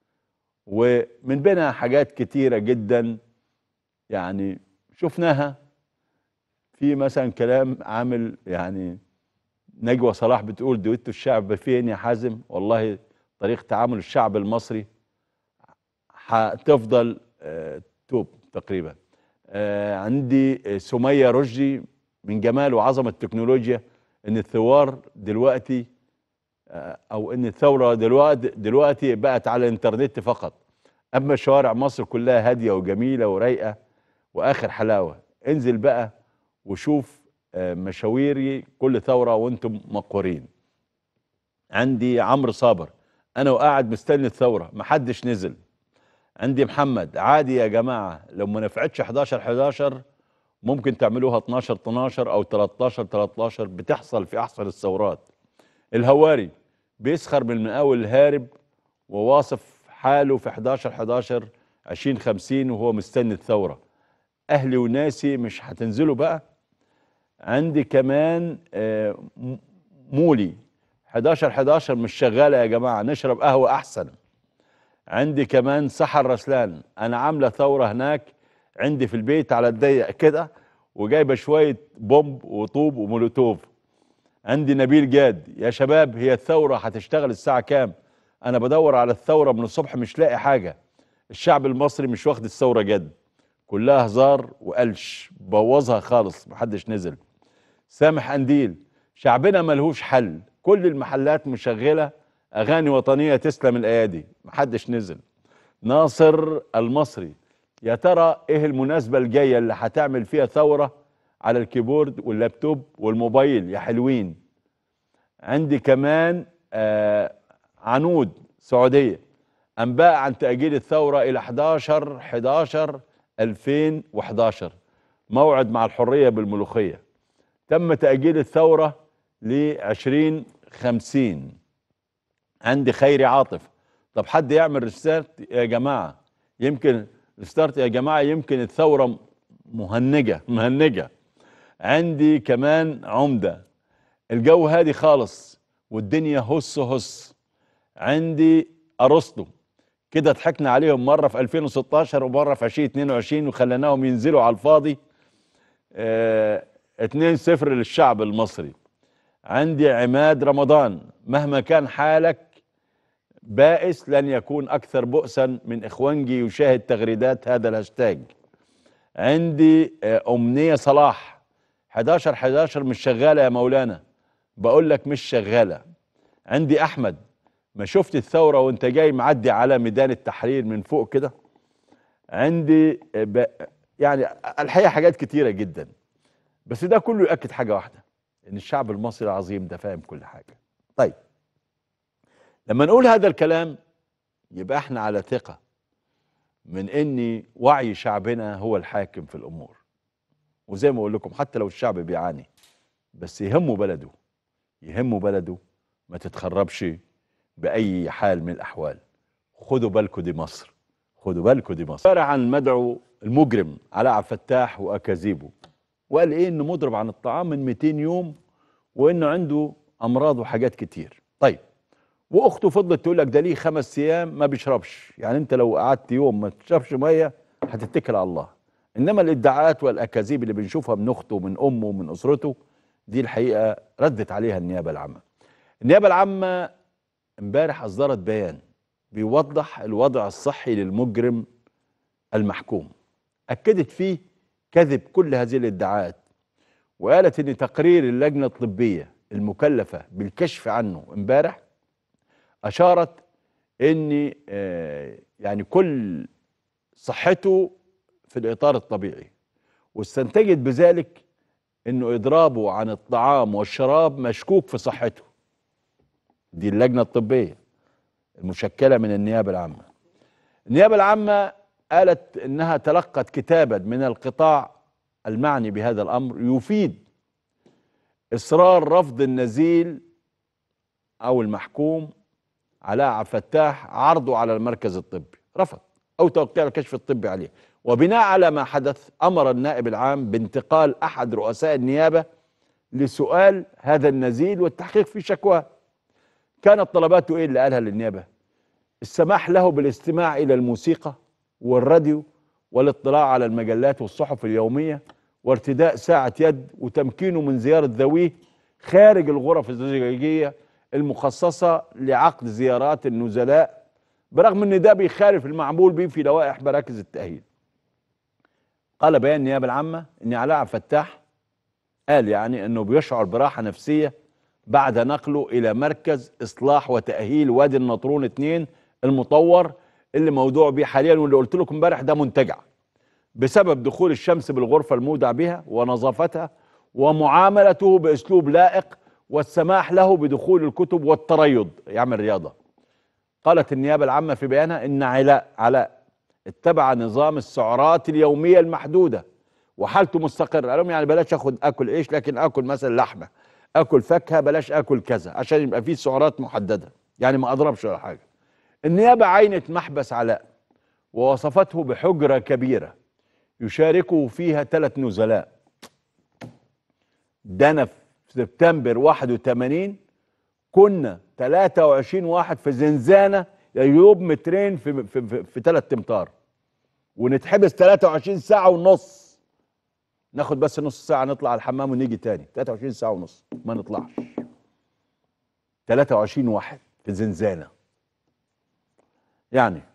ومن بينها حاجات كتيرة جدا يعني شفناها. في مثلا كلام عامل يعني نجوى صلاح بتقول دويتو الشعب فين يا حازم؟ والله طريقة تعامل الشعب المصري هتفضل توب تقريبا. عندي سمية رشدي من جمال وعظمة التكنولوجيا ان الثوار دلوقتي او ان الثورة دلوقتي بقت على الانترنت فقط، اما شوارع مصر كلها هادية وجميلة ورايقة واخر حلاوة. انزل بقى وشوف مشاويري كل ثورة وانتم مقهورين. عندي عمرو صابر، انا وقاعد مستني الثورة محدش نزل. عندي محمد، عادي يا جماعة لو ما نفعتش 11 ممكن تعملوها 12 او 13 بتحصل في احسن الثورات. الهواري بيسخر من المقاول الهارب وواصف حاله في 11 2050 وهو مستني الثورة. اهلي وناسي مش هتنزلوا بقى. عندي كمان مولي 11 مش شغالة يا جماعة، نشرب قهوة أحسن. عندي كمان سحر رسلان، أنا عاملة ثورة هناك عندي في البيت على الضيق كده وجايبة شوية بومب وطوب ومولوتوف. عندي نبيل جاد، يا شباب هي الثورة هتشتغل الساعة كام؟ أنا بدور على الثورة من الصبح مش لاقي حاجة. الشعب المصري مش واخد الثورة جد، كلها هزار وقلش، بوظها خالص محدش نزل. سامح قنديل، شعبنا ملهوش حل، كل المحلات مشغلة أغاني وطنية تسلم الأيادي، محدش نزل. ناصر المصري، يا ترى إيه المناسبة الجاية اللي هتعمل فيها ثورة على الكيبورد واللابتوب والموبايل يا حلوين. عندي كمان عنود سعودية، أنباء عن تأجيل الثورة إلى 11/11/2011، موعد مع الحرية بالملوخية. تم تأجيل الثورة ل2050. عندي خيري عاطف. طب حد يعمل ريستارت يا جماعة؟ يمكن ريستارت يا جماعة، يمكن الثورة مهنجة. عندي كمان عمدة، الجو هادي خالص والدنيا هس. عندي أرسطو، كده ضحكنا عليهم مرة في 2016 ومرة في 2022 وخليناهم ينزلوا على الفاضي. 2-0 للشعب المصري. عندي عماد رمضان، مهما كان حالك بائس لن يكون أكثر بؤسا من إخوانجي يشاهد تغريدات هذا الهاشتاج. عندي أمنية صلاح، 11 مش شغالة يا مولانا، بقول لك مش شغالة. عندي أحمد، ما شفت الثورة وانت جاي معدي على ميدان التحرير من فوق كده. عندي يعني الحقيقة حاجات كتيرة جدا، بس ده كله يؤكد حاجة واحدة، ان الشعب المصري العظيم ده فاهم كل حاجة. طيب لما نقول هذا الكلام يبقى احنا على ثقة من ان وعي شعبنا هو الحاكم في الامور. وزي ما اقول لكم، حتى لو الشعب بيعاني بس يهمه بلده، ما تتخربش بأي حال من الأحوال. خدوا بالكم دي مصر. امبارح عن مدعو المجرم علاء عبد الفتاح وأكاذيبه، وقال إيه؟ إنه مضرب عن الطعام من 200 يوم وإنه عنده أمراض وحاجات كتير. طيب، وأخته فضلت تقول لك ده ليه 5 أيام ما بيشربش. يعني أنت لو قعدت يوم ما تشربش مية هتتكل على الله. إنما الادعاءات والأكاذيب اللي بنشوفها من أخته ومن أمه ومن أسرته دي الحقيقة ردت عليها النيابة العامة. امبارح أصدرت بيان بيوضح الوضع الصحي للمجرم المحكوم، أكدت فيه كذب كل هذه الادعاءات، وقالت إن تقرير اللجنة الطبية المكلفة بالكشف عنه امبارح أشارت إن يعني كل صحته في الإطار الطبيعي، واستنتجت بذلك إنه إضرابه عن الطعام والشراب مشكوك في صحته. دي اللجنة الطبية المشكلة من النيابة العامة قالت إنها تلقت كتابا من القطاع المعني بهذا الأمر يفيد إصرار رفض النزيل أو المحكوم علاء عبد الفتاح عرضه على المركز الطبي، رفض، أو توقيع الكشف الطبي عليه. وبناء على ما حدث أمر النائب العام بانتقال أحد رؤساء النيابة لسؤال هذا النزيل والتحقيق في شكواه. كانت طلباته إيه اللي قالها للنيابة؟ السماح له بالاستماع إلى الموسيقى والراديو والاطلاع على المجلات والصحف اليومية وارتداء ساعة يد، وتمكينه من زيارة ذويه خارج الغرف الزجاجية المخصصة لعقد زيارات النزلاء، برغم ان ده بيخالف المعمول به في لوائح مراكز التأهيل. قال بيان النيابة العامة ان علاء عبد الفتاح قال يعني انه بيشعر براحة نفسية بعد نقله الى مركز اصلاح وتأهيل وادي النطرون 2 المطور اللي موضوع بيه حاليا، واللي قلت لكم امبارح ده منتجع بسبب دخول الشمس بالغرفة المودع بها ونظافتها ومعاملته باسلوب لائق والسماح له بدخول الكتب والتريض يعمل رياضة. قالت النيابة العامة في بيانها ان علاء اتبع نظام السعرات اليومية المحدودة وحالته مستقرة. قال لهم يعني بلاش اكل عيش، لكن اكل مثلا لحمة، اكل فاكهة، بلاش اكل كذا، عشان يبقى فيه سعرات محددة، يعني ما اضربش ولا حاجة. النيابة عينت محبس علاء ووصفته بحجرة كبيرة يشاركه فيها 3 نزلاء. ده أنا في سبتمبر 81 كنا 23 واحد في زنزانة يجوب مترين في 3 امتار، ونتحبس 23 ساعة ونص، ناخد بس نص ساعة نطلع على الحمام ونيجي تاني 23 ساعة ونص ما نطلعش. 23 واحد في زنزانة يعني.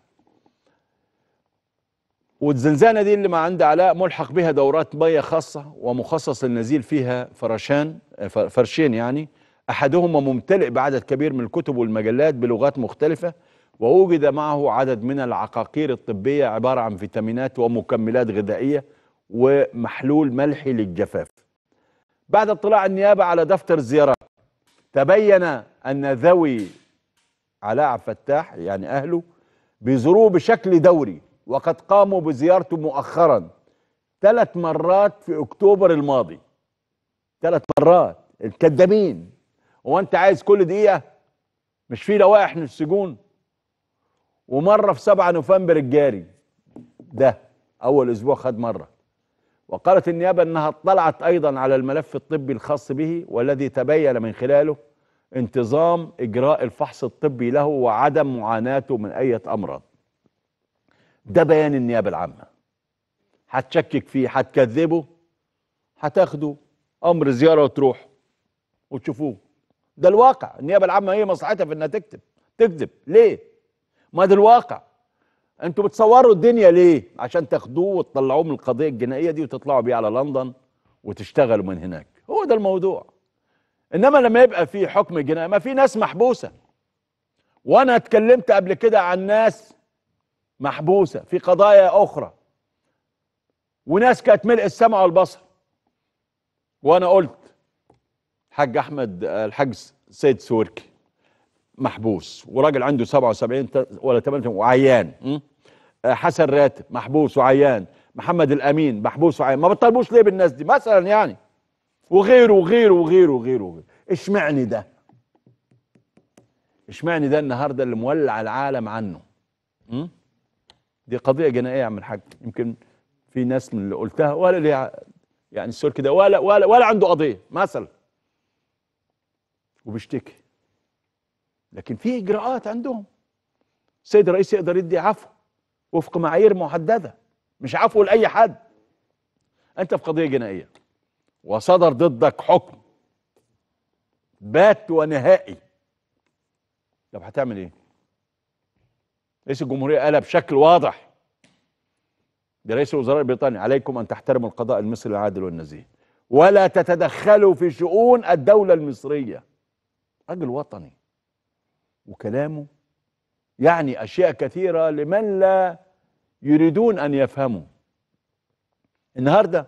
والزنزانة دي اللي ما عند علاء ملحق بها دورات مية خاصة ومخصص للنزيل فيها فرشين يعني، أحدهما ممتلئ بعدد كبير من الكتب والمجلات بلغات مختلفة، ووجد معه عدد من العقاقير الطبية عبارة عن فيتامينات ومكملات غذائية ومحلول ملحي للجفاف. بعد اطلاع النيابة على دفتر الزيارات تبين أن ذوي علاء عبد الفتاح يعني أهله بيزوروه بشكل دوري، وقد قاموا بزيارته مؤخرا 3 مرات في أكتوبر الماضي. 3 مرات. الكدابين. هو انت عايز كل دقيقه؟ مش في لوائح من السجون؟ ومره في 7 نوفمبر الجاري ده اول اسبوع خد مره. وقالت النيابه انها اطلعت ايضا على الملف الطبي الخاص به والذي تبين من خلاله انتظام اجراء الفحص الطبي له وعدم معاناته من اي امراض. ده بيان النيابه العامه. هتشكك فيه، هتكذبه، هتاخده امر زياره وتروح وتشوفوه. ده الواقع. النيابه العامه هي مصلحتها في انها تكذب ليه؟ ما ده الواقع. انتوا بتصوروا الدنيا ليه؟ عشان تاخدوه وتطلعوه من القضيه الجنائيه دي وتطلعوا بيه على لندن وتشتغلوا من هناك. هو ده الموضوع. انما لما يبقى في حكم جنائي، ما في ناس محبوسه. وانا اتكلمت قبل كده عن ناس محبوسه في قضايا اخرى، وناس كانت ملء السمع والبصر. وانا قلت الحاج احمد، الحاج سيد سوركي محبوس وراجل عنده 77 ولا 78 وعيان. حسن راتب محبوس وعيان. محمد الامين محبوس وعيان. ما بتطالبوش ليه بالناس دي مثلا يعني؟ وغيره وغيره وغيره وغيره. اشمعني ده؟ اشمعني ده النهارده اللي مولع العالم عنه؟ دي قضيه جنائيه يا عم الحاج. يمكن في ناس من اللي قلتها ولا ليه يعني السوركي ده ولا عنده قضيه مثلا وبيشتكي، لكن في اجراءات عندهم. السيد الرئيس يقدر يدي عفو وفق معايير محدده، مش عفو لاي حد. انت في قضيه جنائيه وصدر ضدك حكم بات ونهائي، طب هتعمل ايه؟ رئيس الجمهوريه قالها بشكل واضح، ده رئيس الوزراء البريطاني: عليكم ان تحترموا القضاء المصري العادل والنزيه ولا تتدخلوا في شؤون الدوله المصريه. راجل وطني وكلامه يعني اشياء كثيره لمن لا يريدون ان يفهموا. النهارده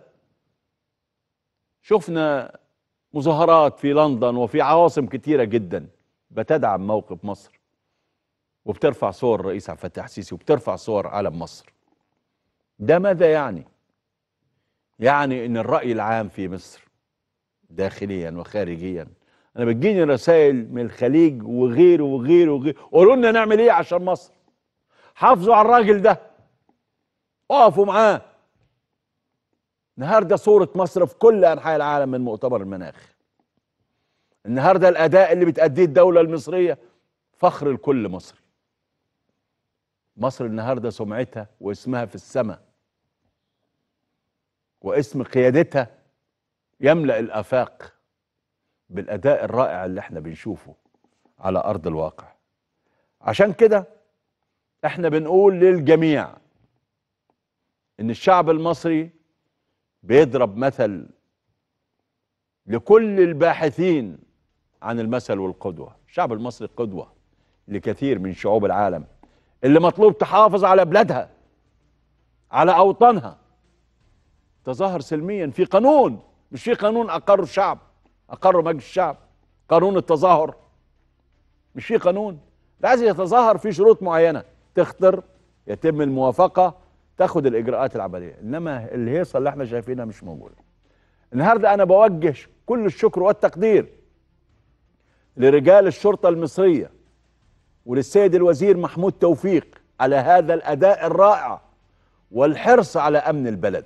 شفنا مظاهرات في لندن وفي عواصم كثيره جدا بتدعم موقف مصر وبترفع صور الرئيس عبد الفتاح السيسي وبترفع صور علم مصر. ده ماذا يعني؟ يعني ان الرأي العام في مصر داخليا وخارجيا، انا بتجيني رسائل من الخليج وغيره وغيره وغيره، قولوا لنا نعمل ايه عشان مصر. حافظوا على الراجل ده، اقفوا معاه. النهارده صورة مصر في كل انحاء العالم من مؤتمر المناخ. النهارده الاداء اللي بتأديه الدولة المصرية فخر لكل مصري. مصر النهارده سمعتها واسمها في السماء، واسم قيادتها يملأ الآفاق بالأداء الرائع اللي احنا بنشوفه على أرض الواقع. عشان كده احنا بنقول للجميع ان الشعب المصري بيضرب مثل لكل الباحثين عن المثل والقدوة. الشعب المصري قدوة لكثير من شعوب العالم اللي مطلوب تحافظ على بلادها، على أوطانها، تظاهر سلميا في قانون. مش في قانون أقره الشعب، أقره مجلس الشعب، قانون التظاهر. مش في قانون؟ لازم يتظاهر في شروط معينة تخطر، يتم الموافقة، تاخد الإجراءات العملية. إنما الهيصة اللي احنا شايفينها مش موجودة. النهاردة أنا بوجه كل الشكر والتقدير لرجال الشرطة المصرية وللسيد الوزير محمود توفيق على هذا الأداء الرائع والحرص على أمن البلد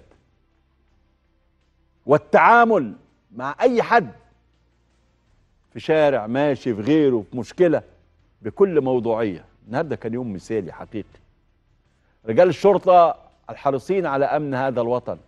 والتعامل مع أي حد في شارع ماشي في غيره في مشكلة بكل موضوعية. النهارده كان يوم مثالي حقيقي. رجال الشرطة الحريصين على أمن هذا الوطن،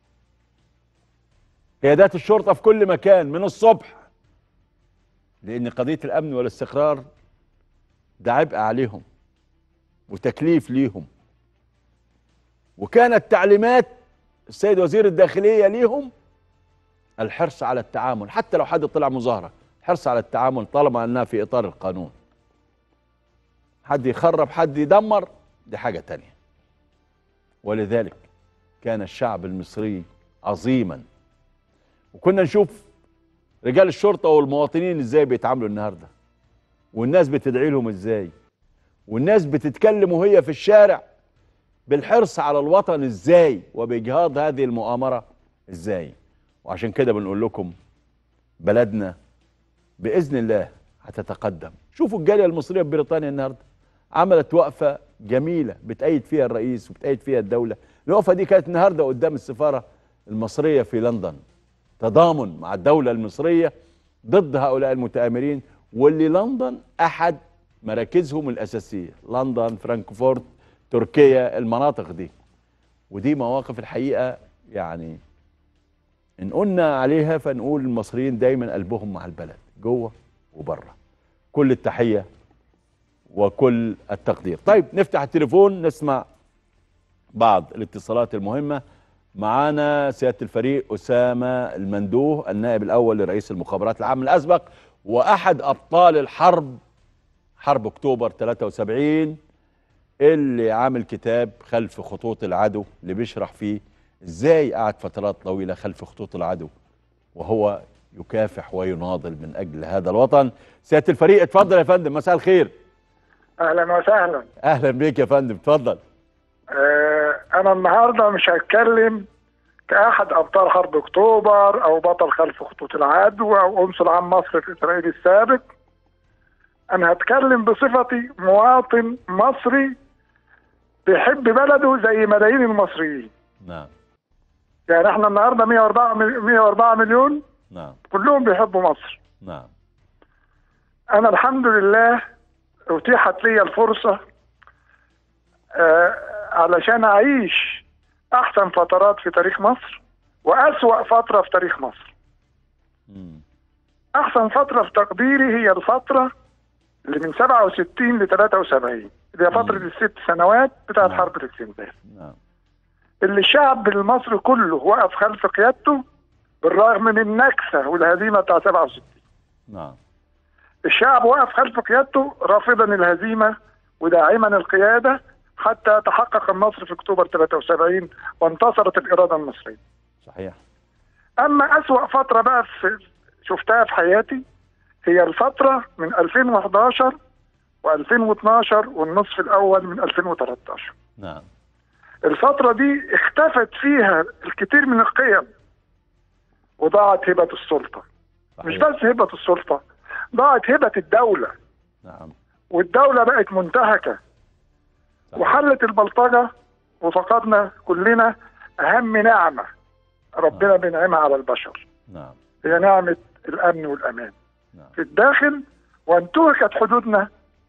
قيادات الشرطة في كل مكان من الصبح، لأن قضية الأمن والاستقرار ده عبء عليهم وتكليف ليهم. وكانت تعليمات السيد وزير الداخلية ليهم الحرص على التعامل، حتى لو حد طلع مظاهرة، الحرص على التعامل طالما أنها في إطار القانون. حد يخرب، حد يدمر، دي حاجة تانية. ولذلك كان الشعب المصري عظيما. وكنا نشوف رجال الشرطة والمواطنين ازاي بيتعاملوا النهاردة، والناس بتدعي لهم ازاي، والناس بتتكلم وهي في الشارع بالحرص على الوطن ازاي، وبإجهاض هذه المؤامرة ازاي. وعشان كده بنقول لكم بلدنا باذن الله هتتقدم. شوفوا الجاليه المصريه في بريطانيا النهارده عملت وقفه جميله بتأيد فيها الرئيس وبتأيد فيها الدوله. الوقفه دي كانت النهارده قدام السفاره المصريه في لندن، تضامن مع الدوله المصريه ضد هؤلاء المتآمرين، واللي لندن احد مراكزهم الاساسيه، لندن، فرانكفورت، تركيا، المناطق دي. ودي مواقف الحقيقه يعني ان قلنا عليها فنقول المصريين دايما قلبهم مع البلد جوه وبره. كل التحيه وكل التقدير. طيب نفتح التليفون نسمع بعض الاتصالات المهمه. معانا سياده الفريق اسامه المندوه، النائب الاول لرئيس المخابرات العام الاسبق واحد ابطال الحرب، حرب اكتوبر 73، اللي عامل كتاب خلف خطوط العدو اللي بيشرح فيه ازاي قعد فترات طويله خلف خطوط العدو وهو يكافح ويناضل من اجل هذا الوطن. سياده الفريق اتفضل يا فندم. مساء الخير. اهلا وسهلا. اهلا بيك يا فندم، اتفضل. انا النهارده مش هتكلم كاحد ابطال حرب اكتوبر او بطل خلف خطوط العدو او قنصل عام مصر في اسرائيل السابق. انا هتكلم بصفتي مواطن مصري بيحب بلده زي ملايين المصريين. نعم. يعني احنا النهارده 104 مليون. نعم. كلهم بيحبوا مصر. نعم. انا الحمد لله اتيحت لي الفرصه علشان اعيش احسن فترات في تاريخ مصر واسوأ فتره في تاريخ مصر. احسن فتره في تقديري هي الفتره اللي من 67 ل 73 اللي هي فتره الست سنوات بتاعت حرب الاستنزاف. نعم. اللي الشعب المصري كله وقف خلف قيادته بالرغم من النكسه والهزيمه بتاع 67. نعم. الشعب وقف خلف قيادته رافضا الهزيمه وداعما القياده حتى تحقق النصر في اكتوبر 73 وانتصرت الاراده المصريه. صحيح. اما اسوأ فتره بقى شفتها في حياتي هي الفتره من 2011 و2012 والنصف الاول من 2013. نعم. الفتره دي اختفت فيها الكثير من القيم وضاعت هبه السلطه. صحيح. مش بس هبه السلطه، ضاعت هبه الدوله. نعم. والدوله بقت منتهكه. صحيح. وحلت البلطجه وفقدنا كلنا اهم نعمه ربنا بينعمها على البشر. نعم. هي نعمه الامن والامان. نعم. في الداخل. وانتهكت حدودنا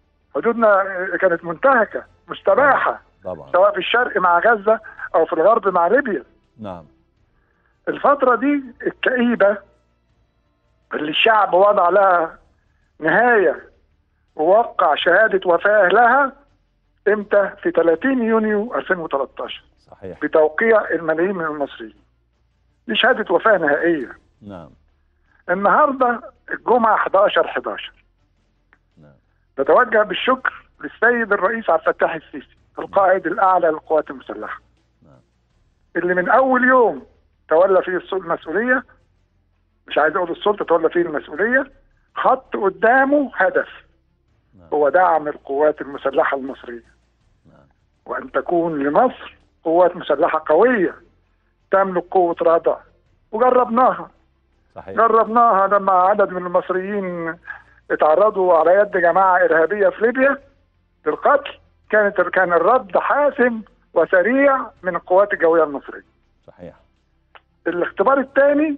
كانت منتهكه مستباحه. طبعا. سواء في الشرق مع غزه او في الغرب مع ليبيا. نعم. الفتره دي الكئيبه اللي الشعب وضع لها نهايه ووقع شهاده وفاه لها امتى؟ في 30 يونيو 2013. صحيح. بتوقيع الملايين من المصريين. دي شهاده وفاه نهائيه. نعم. النهارده الجمعه 11/11. نعم. بتوجه بالشكر للسيد الرئيس عبد الفتاح السيسي القائد الاعلى للقوات المسلحه. نعم. اللي من اول يوم تولى فيه المسؤوليه، مش عايز اقول السلطه، تولى فيه المسؤوليه، حط قدامه هدف. نعم. هو دعم القوات المسلحه المصريه. نعم. وان تكون لمصر قوات مسلحه قويه تملك قوه ردع. وجربناها. صحيح. جربناها لما عدد من المصريين اتعرضوا على يد جماعه ارهابيه في ليبيا للقتل. كان الرد حاسم وسريع من القوات الجويه المصريه. صحيح. الاختبار الثاني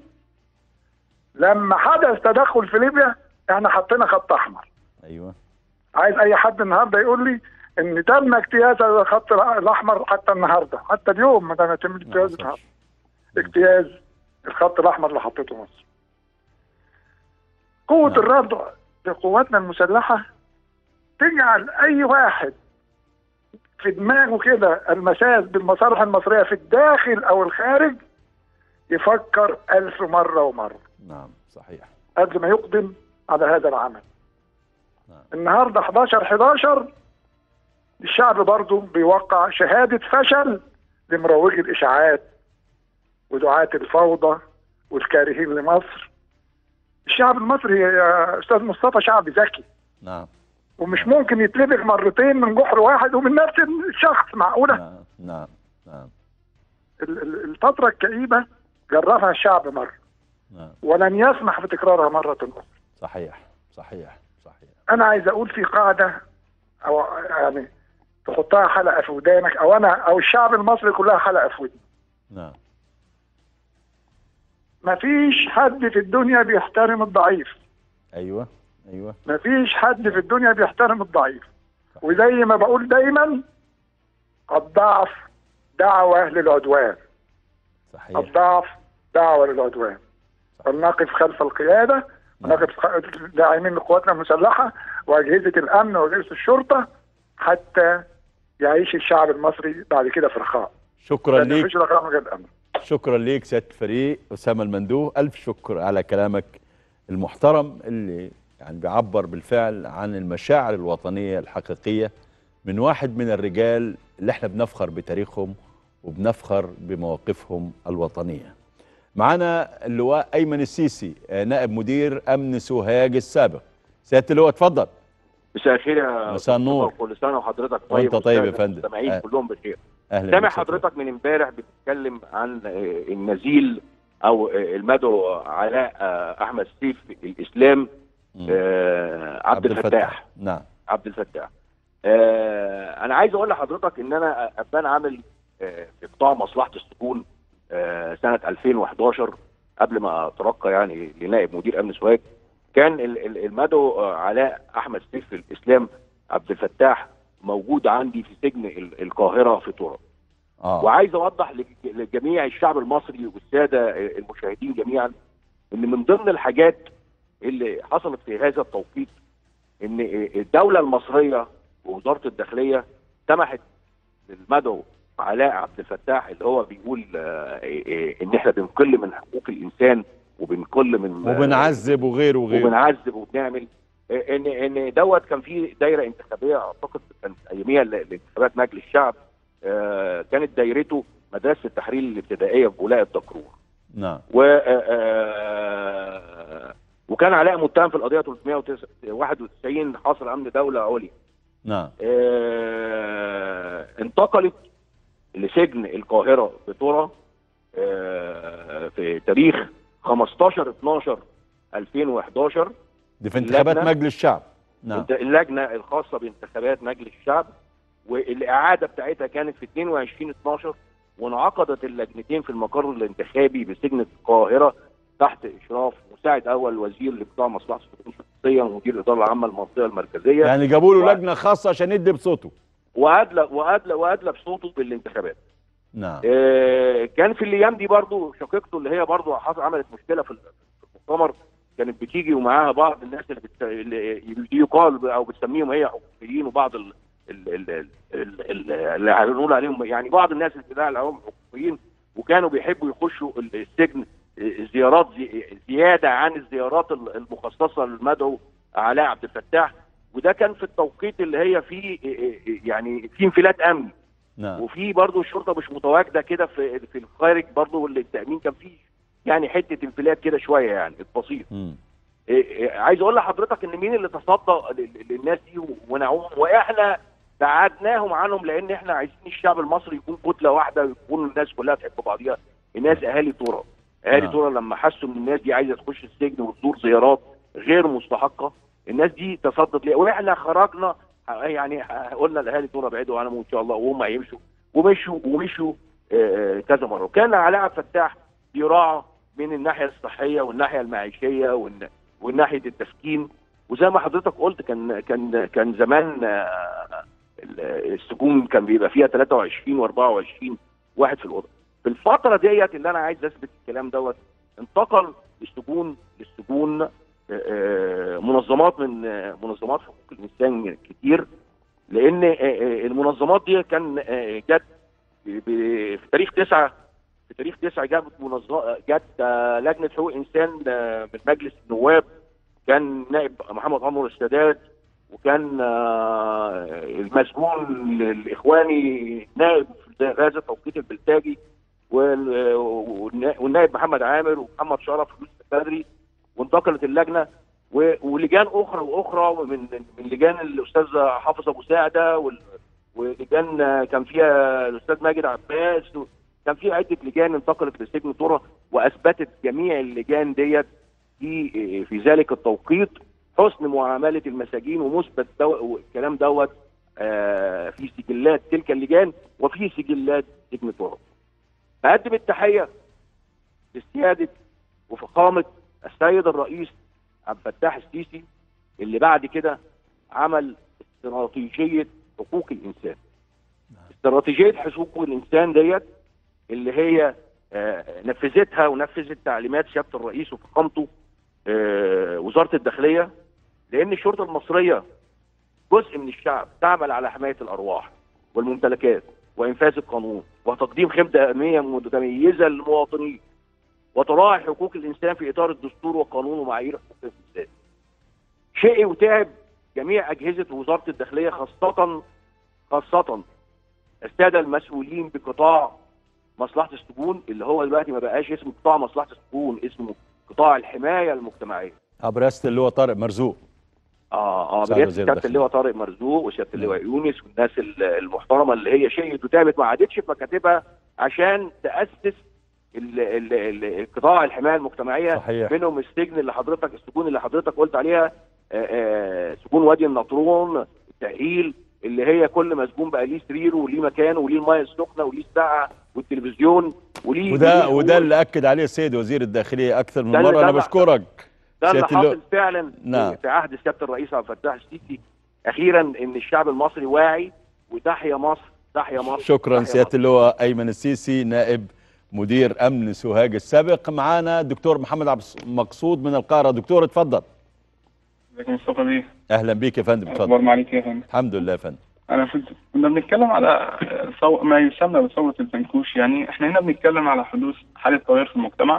لما حدث تدخل في ليبيا احنا حطينا خط احمر. ايوه. عايز اي حد النهارده يقول لي ان تم اجتياز الخط الاحمر حتى النهارده، حتى اليوم ما دام يتم اجتياز اجتياز الخط الاحمر اللي حطيته مصر. قوه الردع لقواتنا المسلحه تجعل اي واحد في دماغه كده المساس بالمصالح المصريه في الداخل او الخارج يفكر 1000 مرة ومرة. نعم. صحيح. قبل ما يقدم على هذا العمل. نعم. النهارده 11/11 الشعب برضه بيوقع شهادة فشل لمروجي الإشاعات ودعاة الفوضى والكارهين لمصر. الشعب المصري يا أستاذ مصطفى شعب ذكي. نعم. ومش ممكن يتلبخ مرتين من جحر واحد ومن نفس الشخص، معقولة؟ نعم. نعم. نعم. الفترة الكئيبة جربها الشعب مرة. نعم. ولن يسمح بتكرارها مرة أخرى. صحيح صحيح صحيح. أنا عايز أقول في قاعدة، أو يعني تحطها حلقة في ودانك، أو أنا أو الشعب المصري كلها حلقة في ودني. نعم. مفيش حد في الدنيا بيحترم الضعيف. ايوه ايوه. مفيش حد في الدنيا بيحترم الضعيف. وزي ما بقول دايما، الضعف دعوة للعدوان. صحيح. الضعف دعوة للعدوان. فلنقف خلف القيادة، ونقف داعمين لقواتنا المسلحة وأجهزة الأمن وأجهزة الشرطة، حتى يعيش الشعب المصري بعد كده في رخاء. شكرا ليك. مفيش رخاء من غير أمن. شكرا ليك سيادة الفريق أسامة المندوه، ألف شكر على كلامك المحترم اللي يعني بيعبر بالفعل عن المشاعر الوطنية الحقيقية من واحد من الرجال اللي احنا بنفخر بتاريخهم وبنفخر بمواقفهم الوطنية. معنا اللواء أيمن السيسي نائب مدير أمن سوهاج السابق. سيادة اللواء اتفضل. مساء الخير يا مساء النور. كل سنة وحضرتك طيب. وانت طيب يا فندم. المستمعين كلهم بخير. أهلا. سامع حضرتك من امبارح بتتكلم عن النزيل او المدعو علاء احمد سيف الاسلام عبد الفتاح. نعم. عبد الفتاح. انا عايز اقول لحضرتك ان انا ابان عامل في قطاع مصلحة السجون سنة 2011 قبل ما اترقى يعني لنائب مدير امن سوهاج. كان المدعو علاء احمد سيف الاسلام عبد الفتاح موجود عندي في سجن القاهرة في طرق. وعايز اوضح لجميع الشعب المصري والساده المشاهدين جميعا ان من ضمن الحاجات اللي حصلت في هذا التوقيت ان الدوله المصريه ووزاره الداخليه سمحت للمدعو علاء عبد الفتاح اللي هو بيقول ان احنا بنقل من حقوق الانسان وبنقل من وبنعذب وغيره وبنعذب وبنعمل ان دوت. كان في دايره انتخابيه اعتقد كانت اياميها لانتخابات مجلس الشعب، كانت دايرته مدرسه التحرير الابتدائيه في ولايه دكرور. نعم. وكان علاء متهم في القضيه 391 حاصل امن دوله عليا. نعم. انتقلت لسجن القاهره بترى في تاريخ 15/12/2011. دي في انتخابات مجلس الشعب. نعم. اللجنه الخاصه بانتخابات مجلس الشعب، والاعاده بتاعتها كانت في 22/12، وانعقدت اللجنتين في المقر الانتخابي بسجن القاهره تحت اشراف مساعد اول وزير لقطاع مصلحه السجون الشخصيه ومدير الاداره العامه للمنطقه المركزيه. يعني جابوا له لجنه خاصه عشان يدي بصوته. وادلى بصوته بالانتخابات. نعم. كان في الايام دي برضو شقيقته اللي هي برضو عملت مشكله في المؤتمر، كانت بتيجي ومعاها بعض الناس اللي يقال او بتسميهم هي حقوقيين، وبعض اللي هنقول عليهم يعني بعض الناس اللي بتدعي عليهم حقوقيين، وكانوا بيحبوا يخشوا السجن زيارات زياده عن الزيارات المخصصه للمدعو علاء عبد الفتاح. وده كان في التوقيت اللي هي فيه يعني في انفلات امني. نعم. وفي برضه الشرطه مش متواجده كده في الخارج برضه، واللي التامين كان فيه يعني حته انفلات كده شويه يعني بسيط. عايز اقول لحضرتك ان مين اللي تصدى للناس دي ونعوم، واحنا بعدناهم عنهم لان احنا عايزين الشعب المصري يكون كتله واحده ويكون الناس كلها تحب بعضيها. الناس اهالي طرق، اهالي طرق لما حسوا ان الناس دي عايزه تخش السجن وتزور زيارات غير مستحقه، الناس دي تصدت ليها، واحنا خرجنا يعني قلنا لاهالي طرق ابعدوا عنهم ان شاء الله، وهم هيمشوا ومشوا كذا مره. وكان علاء عبد الفتاح بيراعى من الناحيه الصحيه والناحيه المعيشيه والناحيه التسكين. وزي ما حضرتك قلت كان زمان السجون كان بيبقى فيها 23 و24 واحد في الاوضه. في الفتره ديت اللي انا عايز اثبت الكلام دوت، انتقل للسجون منظمات من منظمات حقوق الانسان كتير، لان المنظمات دي كان جت في تاريخ 9 جت لجنه حقوق انسان من مجلس النواب، كان نائب محمد انور السادات، وكان المسجون الاخواني نائب في هذا التوقيت البلتاجي، والنائب محمد عامر ومحمد شرف ويوسف بدري. وانتقلت اللجنه ولجان اخرى من لجان الاستاذ حافظ ابو ساعده، ولجان كان فيها الاستاذ ماجد عباس، كان في عده لجان انتقلت لسجن طرة. واثبتت جميع اللجان ديت في ذلك التوقيت حسن معامله المساجين، ومثبت الكلام دوت في سجلات تلك اللجان وفي سجلات سجن طرق. بقدم التحيه لسياده وفخامه السيد الرئيس عبد الفتاح السيسي اللي بعد كده عمل استراتيجيه حقوق الانسان. استراتيجيه حقوق الانسان ديت اللي هي نفذتها ونفذت تعليمات سياده الرئيس وفخامته وزاره الداخليه، لان الشرطه المصريه جزء من الشعب تعمل على حمايه الارواح والممتلكات وانفاذ القانون وتقديم خدمه امنيه متميزه للمواطنين وتراعي حقوق الانسان في اطار الدستور والقانون ومعايير حقوق الانسان. شيء وتعب جميع اجهزه وزاره الداخليه، خاصه الساده المسؤولين بقطاع مصلحه السجون، اللي هو دلوقتي ما بقاش اسمه قطاع مصلحه السجون، اسمه قطاع الحمايه المجتمعيه. برئاسه اللواء طارق مرزوق. برئاسه سياده اللواء طارق مرزوق وسياده اللواء يونس والناس المحترمه اللي هي شيء وتعبت ما عادتش في مكاتبها عشان تاسس القطاع الحمايه المجتمعيه. صحيح. منهم السجون اللي حضرتك قلت عليها، سجون وادي النطرون، التأهيل، اللي هي كل مسجون بقى ليه سريره وليه مكانه وليه الميه السخنه وليه الساعه والتلفزيون وليه وده اللي اكد عليه السيد وزير الداخليه اكثر من مره. انا بشكرك. ده اللي حاصل فعلا في عهد سياده الرئيس عبد الفتاح السيسي اخيرا، ان الشعب المصري واعي، وتحيا مصر تحيا مصر. شكرا سياده اللواء ايمن السيسي نائب مدير امن سوهاج السابق. معانا دكتور محمد عبد المقصود من القاهره. دكتور اتفضل. ازيك يا مصطفى بيه؟ اهلا بيك يا فندم. اتفضل. اخبار معاليك يا فندم؟ الحمد لله يا فندم. كنا بنتكلم على ما يسمى بثوره الفنكوش. يعني احنا هنا بنتكلم على حدوث حاله تغير في المجتمع،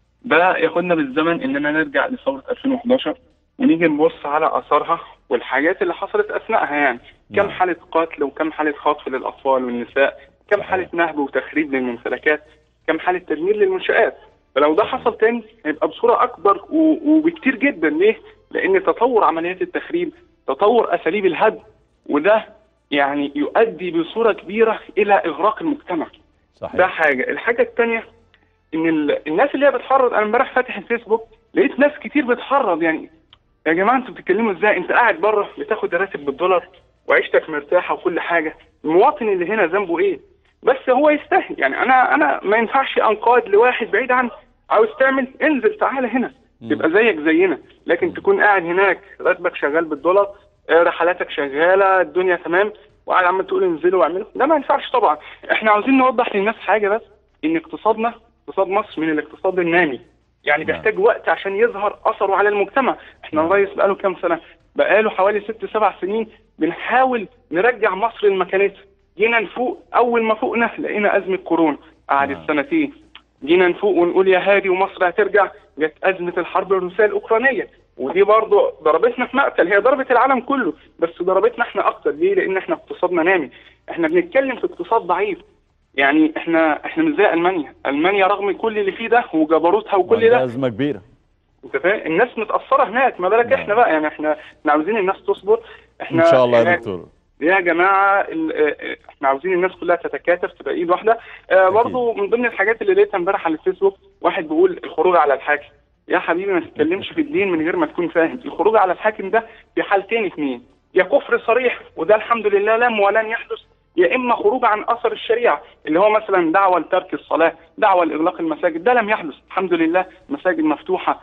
ده ياخدنا بالزمن اننا نرجع لثوره 2011 ونيجي نبص على اثارها والحاجات اللي حصلت اثناءها. يعني كم حاله قتل وكم حاله خطف للاطفال والنساء، كم حاله نهب وتخريب للممتلكات، كم حاله تدمير للمنشآت. فلو ده حصل تاني هيبقى بصوره اكبر وبكتير جدا. ليه؟ لان تطور عمليات التخريب، تطور اساليب الهدم، وده يعني يؤدي بصوره كبيره الى اغراق المجتمع. صحيح. ده حاجه. الحاجه الثانيه ان الناس اللي هي بتحرض، انا امبارح فاتح الفيسبوك لقيت ناس كتير بتحرض. يعني يا جماعه انتوا بتتكلموا ازاي؟ انت قاعد بره بتاخد راتب بالدولار وعيشتك مرتاحه وكل حاجه، المواطن اللي هنا ذنبه ايه؟ بس هو يستاهل. يعني انا ما ينفعش انقاد لواحد بعيد عنه، عاوز تعمل انزل تعالى هنا تبقى زيك زينا، لكن تكون قاعد هناك راتبك شغال بالدولار، رحلاتك شغاله، الدنيا تمام، وقاعد عمال تقول انزلوا واعملوا. ده ما ينفعش طبعا. احنا عاوزين نوضح للناس حاجه بس، ان اقتصاد مصر من الاقتصاد النامي، يعني بيحتاج وقت عشان يظهر اثره على المجتمع. احنا الرئيس بقاله كام سنه؟ بقاله حوالي 6-7 سنين بنحاول نرجع مصر لمكانتها. جينا نفوق، اول ما فوقنا لقينا ازمه كورونا قعدت سنتين. جينا نفوق ونقول يا هادي ومصر هترجع، جت ازمه الحرب الروسيه الاوكرانيه، ودي برضه ضربتنا في مقتل. هي ضربت العالم كله بس ضربتنا احنا اكتر. ليه؟ لان احنا اقتصادنا نامي. احنا بنتكلم في اقتصاد ضعيف. يعني احنا مش زي المانيا رغم كل اللي فيه ده وجبروتها وكل ده ازمه كبيره. انت فاهم؟ الناس متاثره هناك، ما بالك احنا بقى. يعني احنا عاوزين الناس تصبر. احنا ان شاء الله يا دكتور. يا جماعه احنا عاوزين الناس كلها تتكاتف، تبقى ايد واحده. برضه من ضمن الحاجات اللي لقيتها امبارح على الفيسبوك واحد بيقول الخروج على الحاكم. يا حبيبي ما تتكلمش في الدين من غير ما تكون فاهم. الخروج على الحاكم ده في حالتين اثنين، يا كفر صريح وده الحمد لله لم ولن يحدث، يا اما خروج عن اثر الشريعه اللي هو مثلا دعوه لترك الصلاه، دعوه لاغلاق المساجد. ده لم يحدث الحمد لله. مساجد مفتوحه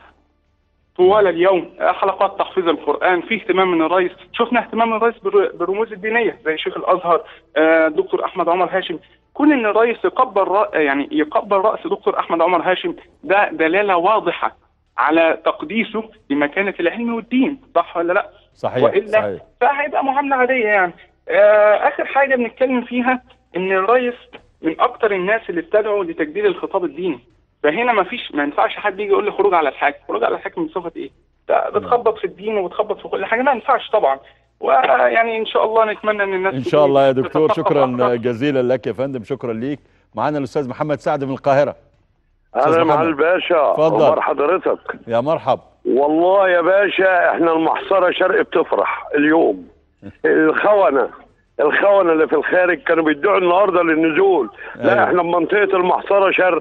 طوال اليوم، حلقات تحفيظ القرآن، في اهتمام من الرئيس. شفنا اهتمام من الرئيس بالرموز الدينية زي شيخ الأزهر دكتور أحمد عمر هاشم. كون إن الرئيس يقبل رأس دكتور أحمد عمر هاشم، ده دلالة واضحة على تقديسه لمكانة العلم والدين. صح ولا لا؟ صحيح. وإلا صحيح. فهيبقى معاملة عادية. يعني آخر حاجة بنتكلم فيها إن الرئيس من أكتر الناس اللي بتدعو لتجديد الخطاب الديني. فهنا ما ينفعش حد يجي يقول لي خروج على الحاكم. خروج على الحاكم بصفه ايه؟ بتخبط في الدين وبتخبط في كل حاجه، ما ينفعش طبعا. ويعني ان شاء الله نتمنى ان الناس ان شاء الله يا دكتور. شكرا جزيلا لك يا فندم. شكرا ليك. معانا الاستاذ محمد سعد من القاهره. اهلا مع الباشا. اتفضل. اخبار حضرتك؟ يا مرحب. والله يا باشا احنا المحصره شرق بتفرح اليوم. الخونه اللي في الخارج كانوا بيدعوا النهارده للنزول. لا احنا بمنطقه المحصره شرق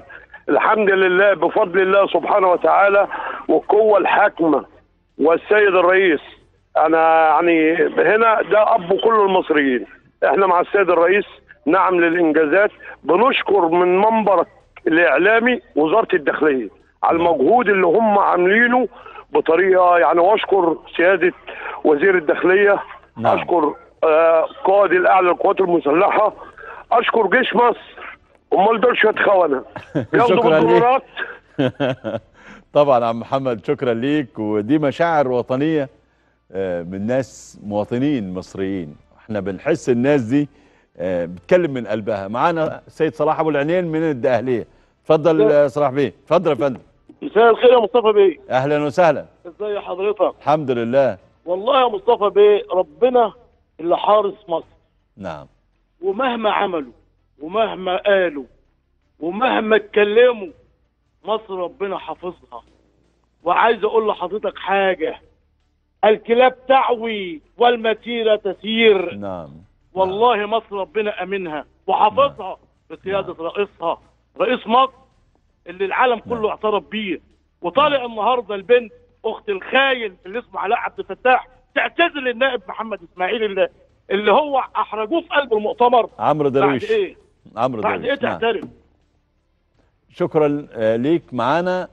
الحمد لله بفضل الله سبحانه وتعالى والقوة الحاكمة والسيد الرئيس. أنا يعني هنا ده أب كل المصريين، إحنا مع السيد الرئيس. نعم للإنجازات. بنشكر من منبرك الإعلامي وزارة الداخلية على المجهود اللي هم عاملينه بطريقة يعني، وأشكر سيادة وزير الداخلية. نعم. أشكر قائد الأعلى للقوات المسلحة. أشكر جيش مصر. امال دول شويه خونه ياخدوا شكرا بالدولارات. طبعا عم محمد شكرا ليك، ودي مشاعر وطنيه من ناس مواطنين مصريين. احنا بنحس الناس دي بتكلم من قلبها. معانا السيد صلاح ابو العينين من الدقهليه. اتفضل صلاح بيه. اتفضل يا فندم. مساء الخير يا مصطفى بيه. اهلا وسهلا. ازي حضرتك؟ الحمد لله. والله يا مصطفى بيه ربنا اللي حارس مصر. نعم. ومهما عملوا ومهما قالوا ومهما اتكلموا مصر ربنا حافظها. وعايز اقول لحضرتك حاجه، الكلاب تعوي والمتيره تسير. نعم. والله مصر ربنا امنها وحافظها بقياده رئيسها، رئيس مصر اللي العالم كله اعترف بيه. وطالع النهارده البنت اخت الخاين اللي اسمه علاء عبد الفتاح تعتزل النائب محمد اسماعيل اللي هو احرجوه في قلب المؤتمر. عمرو درويش. بعد ايه؟ عمرو درويش. بعد ايه تعترف؟ شكرا ليك. معانا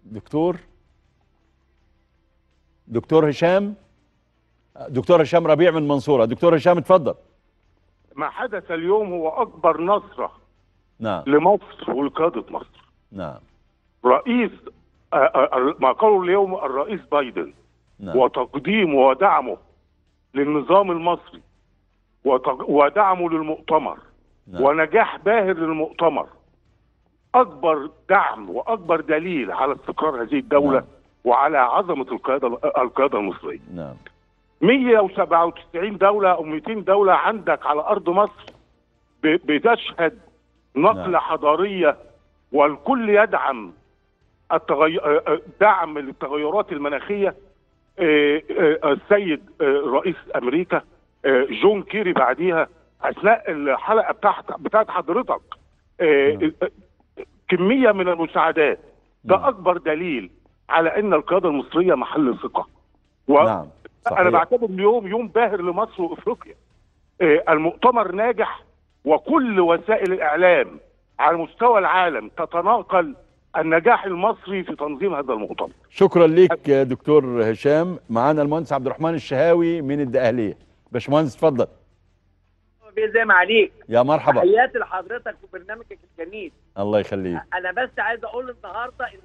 دكتور هشام ربيع من المنصورة. دكتور هشام اتفضل. ما حدث اليوم هو أكبر نصرة نعم لمصر ولقادة مصر. نعم. رئيس ما قاله اليوم الرئيس بايدن نعم. وتقديمه ودعمه للنظام المصري ودعمه للمؤتمر. نعم. ونجاح باهر للمؤتمر أكبر دعم وأكبر دليل على استقرار هذه الدولة. نعم. وعلى عظمة القيادة المصرية. نعم. 197 دولة أو 200 دولة عندك على أرض مصر بتشهد نقلة حضارية، والكل يدعم دعم للتغيرات المناخية. السيد رئيس أمريكا جون كيري بعديها أثناء الحلقة بتاعت حضرتك كمية من المساعدات. ده أكبر دليل على أن القيادة المصرية محل ثقة. نعم. صحيح. أنا بعتبر اليوم يوم باهر لمصر وإفريقيا. المؤتمر ناجح، وكل وسائل الإعلام على مستوى العالم تتناقل النجاح المصري في تنظيم هذا المؤتمر. شكرا ليك يا دكتور هشام. معانا المهندس عبد الرحمن الشهاوي من الدقهلية. باشمهندس اتفضل. زي ما عليك. يا مرحبا. تحياتي لحضرتك وبرنامجك الجميل. الله يخليك. انا بس عايز اقول النهارده ان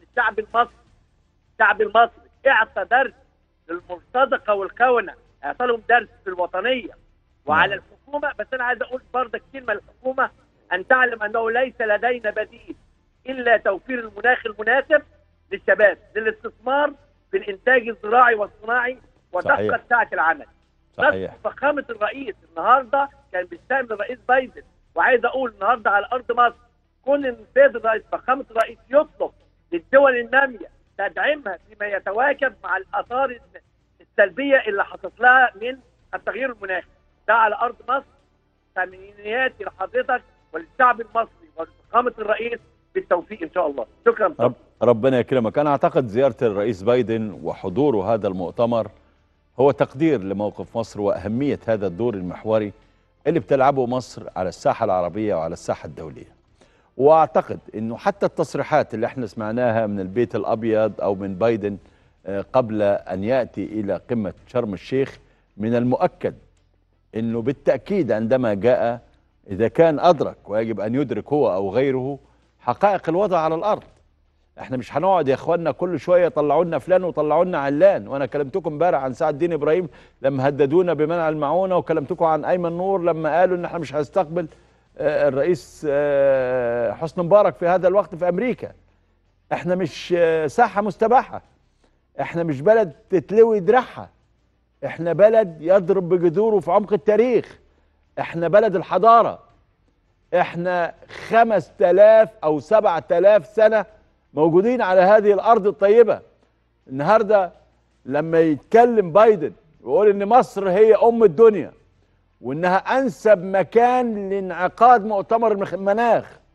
الشعب المصري اعطى درس للمرتزقه والخونه، اعطى لهم درس في الوطنيه وعلى الحكومه. بس انا عايز اقول برضك كلمه للحكومه، ان تعلم انه ليس لدينا بديل الا توفير المناخ المناسب للشباب للاستثمار في الانتاج الزراعي والصناعي ودقه ساعه العمل. صحيح. فخامه الرئيس النهارده كان بيستعمل الرئيس بايدن، وعايز اقول النهارده على ارض مصر كل السيد الرئيس فخامه الرئيس يطلب للدول الناميه تدعيمها فيما يتواكب مع الاثار السلبيه اللي حصلت لها من التغيير المناخي. ده على ارض مصر. تمنياتي لحضرتك وللشعب المصري ولفخامه الرئيس بالتوفيق ان شاء الله. شكرا. ربنا يكرمك. انا اعتقد زياره الرئيس بايدن وحضوره هذا المؤتمر هو تقدير لموقف مصر واهميه هذا الدور المحوري اللي بتلعبه مصر على الساحه العربيه وعلى الساحه الدوليه. واعتقد انه حتى التصريحات اللي احنا سمعناها من البيت الابيض او من بايدن قبل ان ياتي الى قمه شرم الشيخ، من المؤكد انه بالتاكيد عندما جاء اذا كان ادرك، ويجب ان يدرك هو او غيره، حقائق الوضع على الارض. احنا مش هنقعد يا اخواننا كل شويه طلعوا لنا فلان وطلعوا لنا علان. وانا كلمتكم امبارح عن سعد الدين ابراهيم لما هددونا بمنع المعونه، وكلمتكم عن ايمن نور لما قالوا ان احنا مش هنستقبل الرئيس حسني مبارك في هذا الوقت في امريكا. احنا مش ساحه مستباحه، احنا مش بلد تتلوي دراعها، احنا بلد يضرب بجذوره في عمق التاريخ، احنا بلد الحضاره، احنا 5000 او 7000 سنه موجودين على هذه الارض الطيبه. النهارده لما يتكلم بايدن ويقول ان مصر هي ام الدنيا وانها انسب مكان لانعقاد مؤتمر المناخ،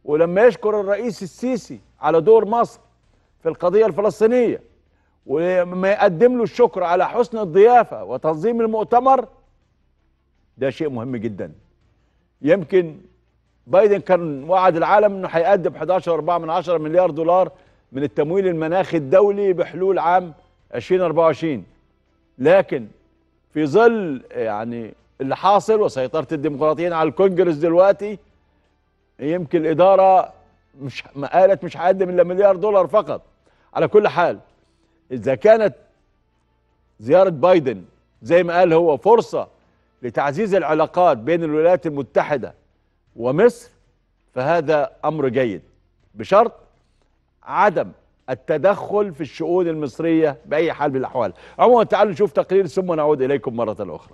ولما يشكر الرئيس السيسي على دور مصر في القضية الفلسطينية، ولما يقدم له الشكر على حسن الضيافة وتنظيم المؤتمر، ده شيء مهم جدا. يمكن بايدن كان وعد العالم انه هيقدم 11.4 مليار دولار من التمويل المناخي الدولي بحلول عام 2024، لكن في ظل يعني اللي حاصل وسيطرة الديمقراطيين على الكونجرس دلوقتي، يمكن الإدارة قالت مش هقدم إلا مليار دولار فقط. على كل حال، إذا كانت زيارة بايدن زي ما قال هو فرصة لتعزيز العلاقات بين الولايات المتحدة ومصر، فهذا أمر جيد بشرط عدم التدخل في الشؤون المصرية بأي حال من الأحوال. عموما تعالوا نشوف تقرير ثم نعود إليكم مرة أخرى.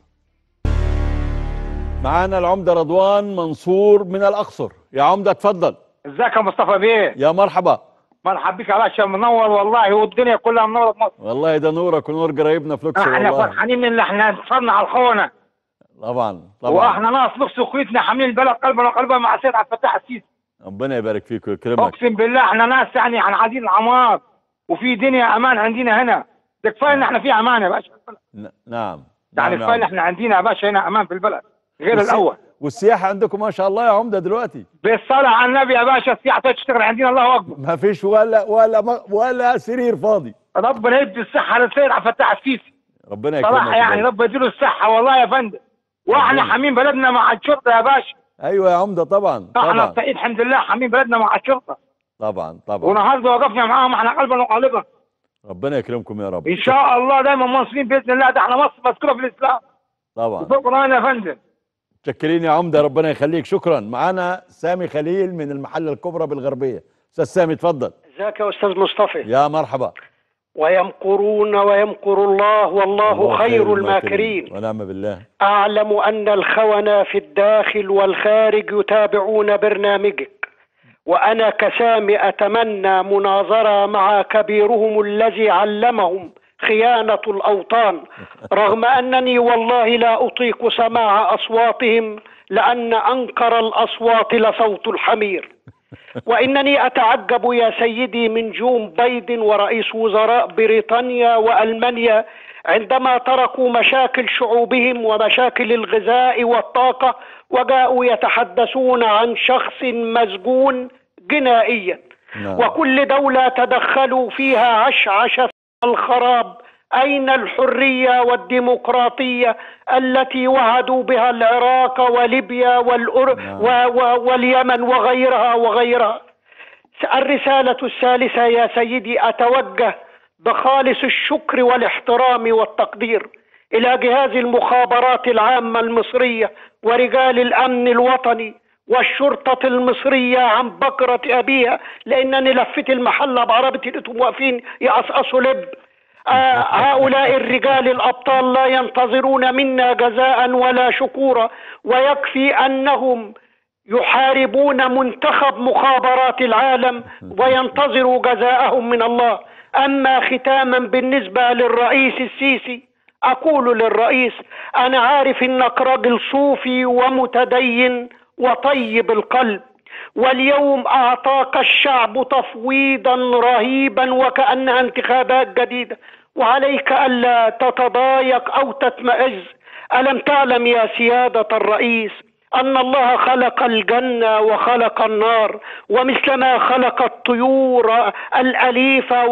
معانا العمدة رضوان منصور من الأقصر. يا عمدة اتفضل. ازيك يا مصطفى بيه؟ يا مرحبا. مرحبا بك يا باشا، منور والله، والدنيا كلها منوره في مصر. والله ده نورك ونور قرايبنا في الأقصر. احنا فرحانين ان احنا انتصرنا على الخونه. طبعا. واحنا ناقص نقص اخوتنا حاملين البلد قلبا وقلبا مع السيد عبد الفتاح السيسي. ربنا يبارك فيك ويكرمك. اقسم بالله احنا ناس يعني عايزين العمار، وفي دنيا امان عندنا هنا. ده كفايه ان احنا في امان يا باشا. نعم. يعني كفايه ان احنا عندنا يا باشا هنا امان في البلد غير الاول. والسياحه عندكم ما شاء الله يا عمده دلوقتي. بالصلاه على النبي يا باشا السياحه تشتغل عندنا، الله اكبر. ما فيش ولا سرير فاضي. ربنا يدي الصحه للسيد عبد الفتاح السيسي. ربنا يكرمك صراحه يعني ربنا يديله الصحه والله يا فندم. واحنا حامين بلدنا مع الشرطه يا باشا. ايوه يا عمده طبعا. احنا السعيد الحمد لله حامين بلدنا مع الشرطه. طبعا. والنهارده وقفنا معاهم احنا قلبا وقالبا. ربنا يكرمكم يا رب ان شاء الله دايما منصرين باذن الله. ده احنا مصر مذكوره في الاسلام. طبعا. شكرا يا فندم. متشكرين يا عمده، ربنا يخليك. شكرا. معانا سامي خليل من المحله الكبرى بالغربيه. استاذ سامي اتفضل. ازيك يا استاذ مصطفى؟ يا مرحبا. ويمكرون ويمكر الله والله خير الماكرين. ونعم بالله. اعلم ان الخونة في الداخل والخارج يتابعون برنامجك، وانا كسامي اتمنى مناظرة مع كبيرهم الذي علمهم خيانة الأوطان، رغم أنني والله لا أطيق سماع أصواتهم، لأن أنكر الأصوات لصوت الحمير. وإنني أتعجب يا سيدي من جون بايدن ورئيس وزراء بريطانيا وألمانيا عندما تركوا مشاكل شعوبهم ومشاكل الغذاء والطاقة وجاءوا يتحدثون عن شخص مسجون جنائيا. وكل دولة تدخلوا فيها عشعش الخراب. أين الحرية والديمقراطية التي وعدوا بها العراق وليبيا واليمن وغيرها. الرسالة الثالثة يا سيدي، أتوجه بخالص الشكر والاحترام والتقدير إلى جهاز المخابرات العامة المصرية ورجال الأمن الوطني والشرطة المصرية عن بكرة أبيها، لأنني لفت المحلة بعربتي لقيتهم واقفين يقصقصوا لب. هؤلاء الرجال الأبطال لا ينتظرون منا جزاء ولا شكورا، ويكفي أنهم يحاربون منتخب مخابرات العالم وينتظروا جزاءهم من الله. أما ختاما بالنسبة للرئيس السيسي، أقول للرئيس أنا عارف أنك راجل صوفي ومتدين وطيب القلب، واليوم أعطاك الشعب تفويضا رهيبا وكأنها انتخابات جديدة، وعليك ألا تتضايق أو تتمئز. ألم تعلم يا سيادة الرئيس أن الله خلق الجنة وخلق النار، ومثلما خلق الطيور الأليفة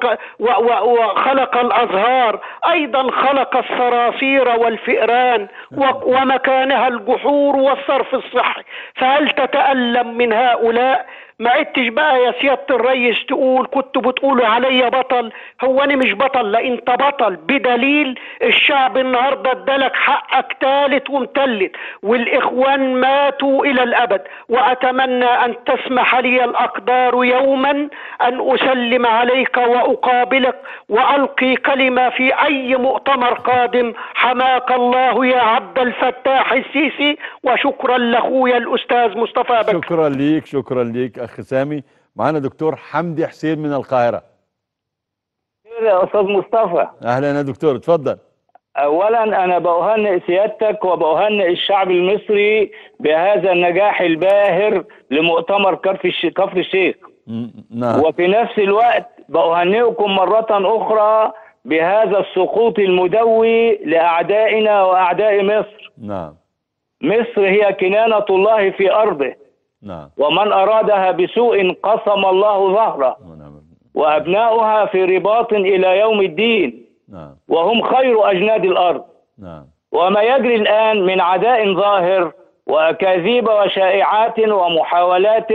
وخلق الأزهار، أيضا خلق الصراصير والفئران ومكانها الجحور والصرف الصحي. فهل تتألم من هؤلاء؟ ما عدتش بقى يا سيادة الرئيس تقول كنت بتقولوا عليا بطل. هو أنا مش بطل، لا أنت بطل، بدليل الشعب النهاردة ادالك حقك تالت ومتلت، والإخوان ماتوا إلى الأبد. وأتمنى أن تسمح لي الأقدار يوما أن أسلم عليك وأقابلك وألقي كلمة في أي مؤتمر قادم. حماك الله يا عبد الفتاح السيسي، وشكرا لأخويا الأستاذ مصطفى بكر. شكرا ليك أخ سامي. معنا دكتور حمدي حسين من القاهرة. يا أستاذ مصطفى. أهلا يا دكتور اتفضل. اولا انا بأهنئ سيادتك وبأهنئ الشعب المصري بهذا النجاح الباهر لمؤتمر كفر الشيخ. نعم. وفي نفس الوقت بأهنئكم مرة أخرى بهذا السقوط المدوي لأعدائنا وأعداء مصر. نعم. مصر هي كنانة الله في أرضه. نعم. ومن أرادها بسوء قسم الله ظهره. وأبناؤها في رباط إلى يوم الدين. نعم. وهم خير أجناد الأرض. نعم. وما يجري الآن من عداء ظاهر وأكاذيب وشائعات ومحاولات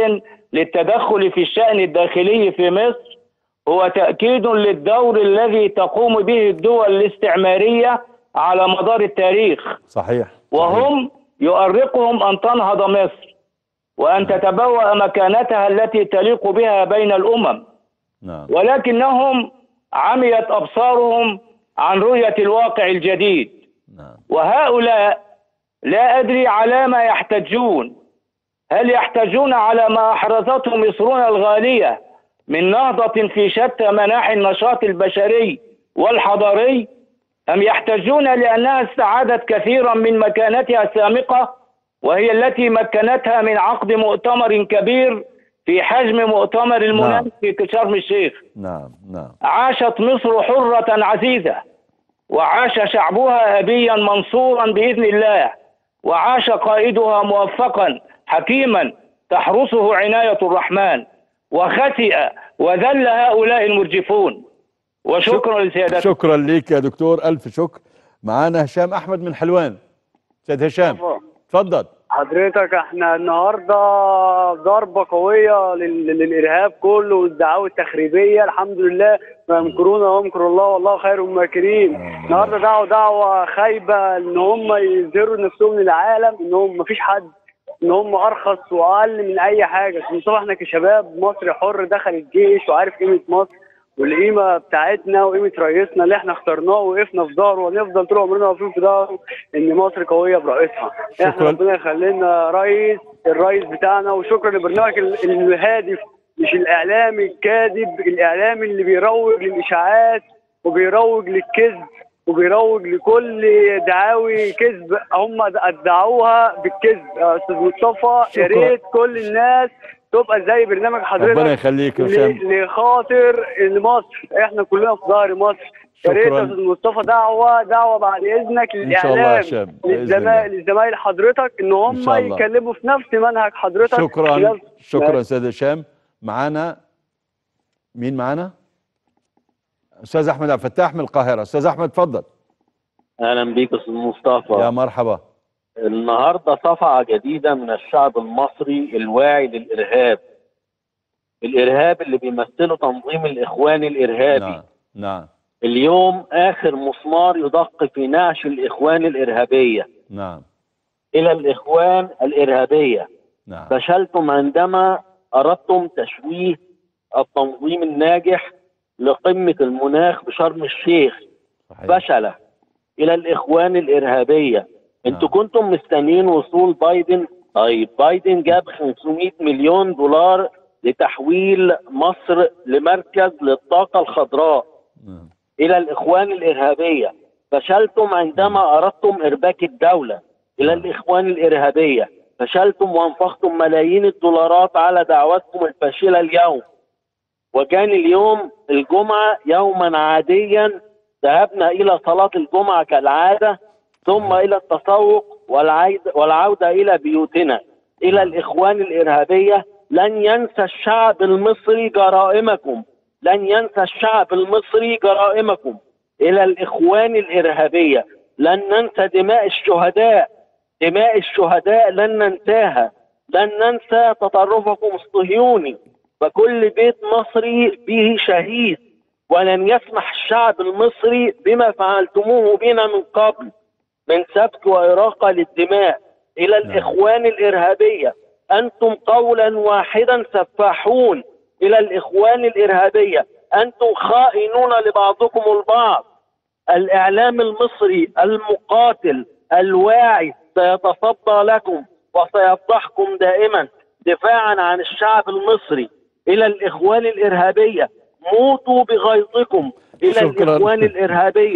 للتدخل في الشأن الداخلي في مصر هو تأكيد للدور الذي تقوم به الدول الاستعمارية على مدار التاريخ. صحيح. وهم يؤرقهم أن تنهض مصر وأن تتبوأ مكانتها التي تليق بها بين الأمم. نعم. ولكنهم عميت أبصارهم عن رؤية الواقع الجديد. نعم. وهؤلاء لا أدري على ما يحتجون. هل يحتجون على ما أحرزته مصرنا الغالية من نهضة في شتى مناحي النشاط البشري والحضاري، أم يحتجون لأنها استعادت كثيرا من مكانتها السامقة وهي التي مكنتها من عقد مؤتمر كبير في حجم مؤتمر المناخ في شرم الشيخ؟ نعم. نعم. عاشت مصر حرة عزيزة، وعاش شعبها أبيا منصورا بإذن الله، وعاش قائدها موفقا حكيما تحرسه عناية الرحمن، وخسئ وذل هؤلاء المرجفون. وشكرا لسيادتك. شكرا ليك يا دكتور، ألف شكر. معانا هشام أحمد من حلوان. سيد هشام اتفضل. حضرتك احنا النهارده ضربه قويه للارهاب كله والدعاوى التخريبيه، الحمد لله يمكرون ويمكر الله والله خير الماكرين. النهارده دعوه خايبه ان هم يظهروا نفسهم للعالم ان هم مفيش حد، ان هم ارخص واقل من اي حاجه. طبعا احنا كشباب مصري حر دخل الجيش وعارف قيمه مصر والقيمه بتاعتنا وقيمه رئيسنا اللي احنا اخترناه ووقفنا في ظهره ونفضل طول عمرنا واقفين في ظهره ان مصر قويه برئيسها. احنا ربنا يخلي لنا الرئيس بتاعنا. وشكرا لبرنامج الهادف، مش الاعلامي الكاذب، الاعلامي اللي بيروج للاشاعات وبيروج للكذب وبيروج لكل دعاوي كذب هم ادعوها بالكذب. يا استاذ مصطفى يا ريت كل الناس تبقى زي برنامج حضرتك. ربنا يخليك يا هشام. لخاطر مصر، احنا كلنا في ظهر مصر. يا ريت يا استاذ مصطفى دعوه بعد اذنك للاعلام للزمايل حضرتك ان هم يتكلموا في نفس منهج حضرتك. شكرا سيد هشام. معانا مين؟ معانا استاذ احمد عبد الفتاح من القاهره. استاذ احمد اتفضل. اهلا بيك استاذ مصطفى. يا مرحبا. النهارده صفعه جديده من الشعب المصري الواعي للارهاب. الارهاب اللي بيمثله تنظيم الاخوان الارهابي. نعم. اليوم اخر مسمار يدق في نعش الاخوان الارهابيه. نعم. الى الاخوان الارهابيه. نعم. فشلتم عندما اردتم تشويه التنظيم الناجح لقمه المناخ بشرم الشيخ. صحيح. فشل. الى الاخوان الارهابيه. انتوا كنتم مستنيين وصول بايدن. طيب بايدن جاب 500 مليون دولار لتحويل مصر لمركز للطاقة الخضراء. الى الاخوان الارهابية. فشلتم عندما اردتم ارباك الدولة. الى الاخوان الارهابية. فشلتم وانفقتم ملايين الدولارات على دعواتكم الفاشلة اليوم. وكان اليوم الجمعة يوما عاديا، ذهبنا الى صلاة الجمعة كالعادة، ثم إلى التسوق والعودة إلى بيوتنا. إلى الإخوان الإرهابية. لن ينسى الشعب المصري جرائمكم. لن ينسى الشعب المصري جرائمكم. إلى الإخوان الإرهابية. لن ننسى دماء الشهداء. دماء الشهداء لن ننساها. لن ننسى تطرفكم الصهيوني. فكل بيت مصري به شهيد، ولن يسمح الشعب المصري بما فعلتموه بنا من قبل من سفك وإراقة للدماء. إلى الإخوان الإرهابية. أنتم قولا واحدا سفاحون. إلى الإخوان الإرهابية. أنتم خائنون لبعضكم البعض. الإعلام المصري المقاتل الواعي سيتصدى لكم وسيفضحكم دائما دفاعا عن الشعب المصري. إلى الإخوان الإرهابية. موتوا بغيظكم. إلى الإخوان الإرهابية.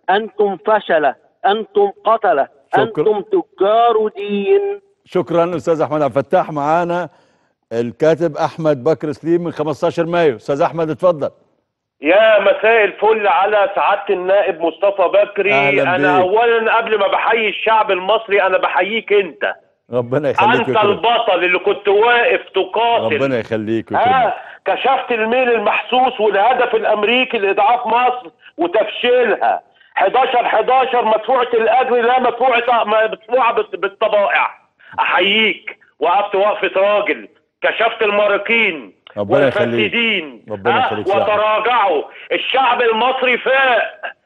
أنتم فشلة، أنتم قتلة، أنتم تجار دين. شكرا أستاذ أحمد عبد الفتاح. معانا الكاتب أحمد بكر سليم من 15 مايو. أستاذ أحمد اتفضل. يا مساء الفل على سعادة النائب مصطفى بكري. أنا أولا قبل ما بحيي الشعب المصري أنا بحييك أنت. ربنا يخليك. أنت البطل اللي كنت واقف تقاتل. ربنا يخليك. كشفت الميل المحسوس والهدف الأمريكي لإضعاف مصر وتفشيلها. 11 مدفوعة الأجر لا مدفوعة بالطبائع. أحييك. وقفت وقفة راجل. كشفت المارقين والفاسدين وتراجعوا. الشعب المصري فاق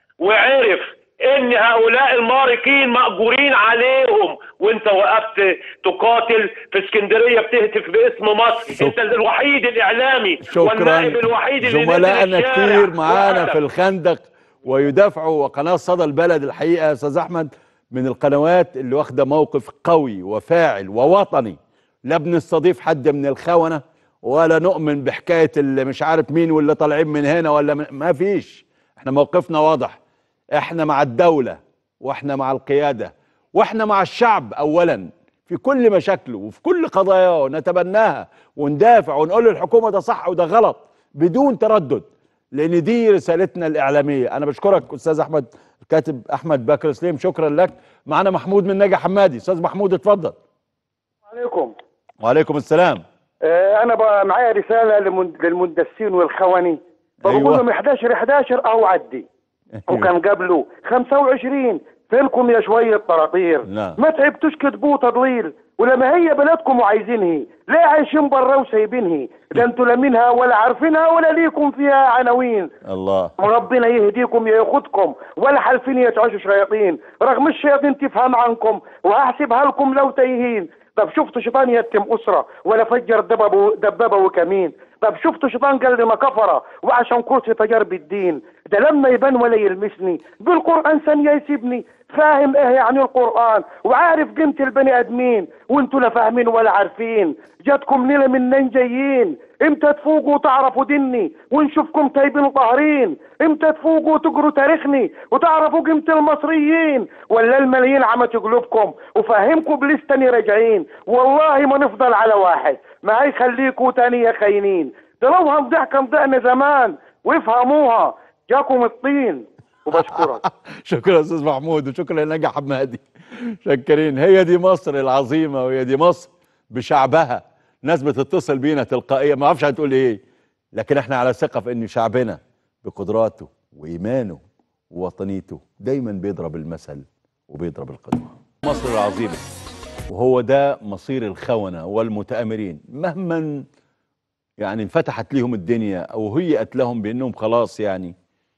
وعرف ان هؤلاء المارقين مأجورين عليهم، وانت وقفت تقاتل في اسكندريه بتهتف باسم مصر. انت الوحيد الاعلامي والنائب الوحيد اللي زملائنا كتير معانا في الخندق ويدافعوا. وقناه صدى البلد الحقيقه يا استاذ احمد من القنوات اللي واخده موقف قوي وفاعل ووطني. لا بنستضيف حد من الخونه ولا نؤمن بحكايه اللي مش عارف مين واللي طالعين من هنا ولا ما فيش. احنا موقفنا واضح. احنا مع الدولة واحنا مع القيادة واحنا مع الشعب اولا في كل مشاكله وفي كل قضاياه نتبناها وندافع ونقول للحكومة ده صح وده غلط بدون تردد، لان دي رسالتنا الاعلامية. انا بشكرك استاذ احمد الكاتب احمد بكر سليم، شكرا لك. معنا محمود من نجا حمادي. استاذ محمود اتفضل. عليكم. وعليكم السلام. انا بقى معايا رسالة للمندسين والخواني. بقول لهم 11 اهو عدي وكان قبله 25. فينكم يا شويه طراطير؟ ما تعبتوش كتبوه تضليل ولما هي بلدكم وعايزينها ليه عايشين برا وسايبينها؟ ده انتوا لا منها ولا عارفينها ولا ليكم فيها عناوين. الله. وربنا يهديكم ياخدكم ولا حالفين يتعشوا شياطين رغم الشياطين تفهم عنكم وهحسبها لكم لو تايهين. طب شفتوا شيطان يتم اسره ولا فجر دبابه وكمين؟ طب شفتوا شيطان قال لي ما كفره وعشان كرسي تجارب الدين؟ ده لما يبان ولا يلمسني بالقران ثانيه يسيبني. فاهم ايه يعني القران وعارف قيمه البني ادمين وانتوا لا فاهمين ولا عارفين. جاتكم ليله منين جايين؟ امتى تفوقوا وتعرفوا ديني ونشوفكم تايبين طاهرين؟ امتى تفوقوا وتقروا تاريخني وتعرفوا قيمه المصريين؟ ولا الملايين عمت قلوبكم وفهمكم بلستني راجعين؟ والله ما نفضل على واحد ما هيخليكوا تاني يا خاينين. ده لو هنضحك نضحنا زمان وافهموها جاكم الطين. وبشكرك. شكرا استاذ محمود وشكرا لنجا حمادي. شكرين. هي دي مصر العظيمه وهي دي مصر بشعبها. ناس بتتصل بينا تلقائيا ما اعرفش هتقول ايه، لكن احنا على ثقه في ان شعبنا بقدراته وايمانه ووطنيته دايما بيضرب المثل وبيضرب القدوه. مصر العظيمه وهو ده مصير الخونه والمتآمرين مهما يعني انفتحت ليهم الدنيا او هيئت لهم بانهم خلاص يعني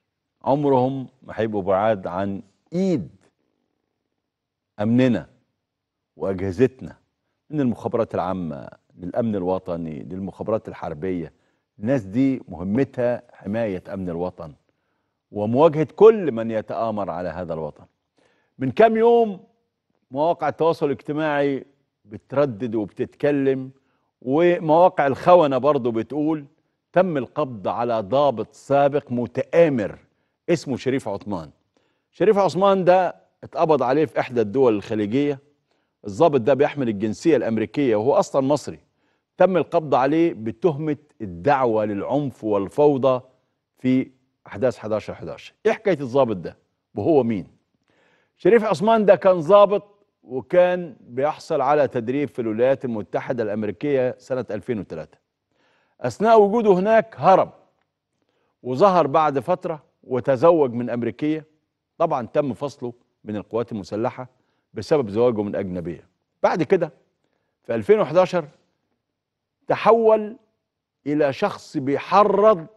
عمرهم ما هيبقوا بعاد عن ايد امننا واجهزتنا من المخابرات العامه للامن الوطني للمخابرات الحربيه. الناس دي مهمتها حمايه امن الوطن ومواجهه كل من يتآمر على هذا الوطن. من كام يوم مواقع التواصل الاجتماعي بتردد وبتتكلم ومواقع الخونة برضو بتقول تم القبض على ضابط سابق متآمر اسمه شريف عثمان. شريف عثمان ده اتقبض عليه في احدى الدول الخليجية. الضابط ده بيحمل الجنسية الامريكية وهو اصلا مصري. تم القبض عليه بتهمة الدعوة للعنف والفوضى في احداث 11/11. ايه حكاية الضابط ده وهو مين؟ شريف عثمان ده كان ضابط وكان بيحصل على تدريب في الولايات المتحدة الأمريكية سنة 2003. أثناء وجوده هناك هرب وظهر بعد فترة وتزوج من أمريكية. طبعا تم فصله من القوات المسلحة بسبب زواجه من أجنبية. بعد كده في 2011 تحول إلى شخص بيحرض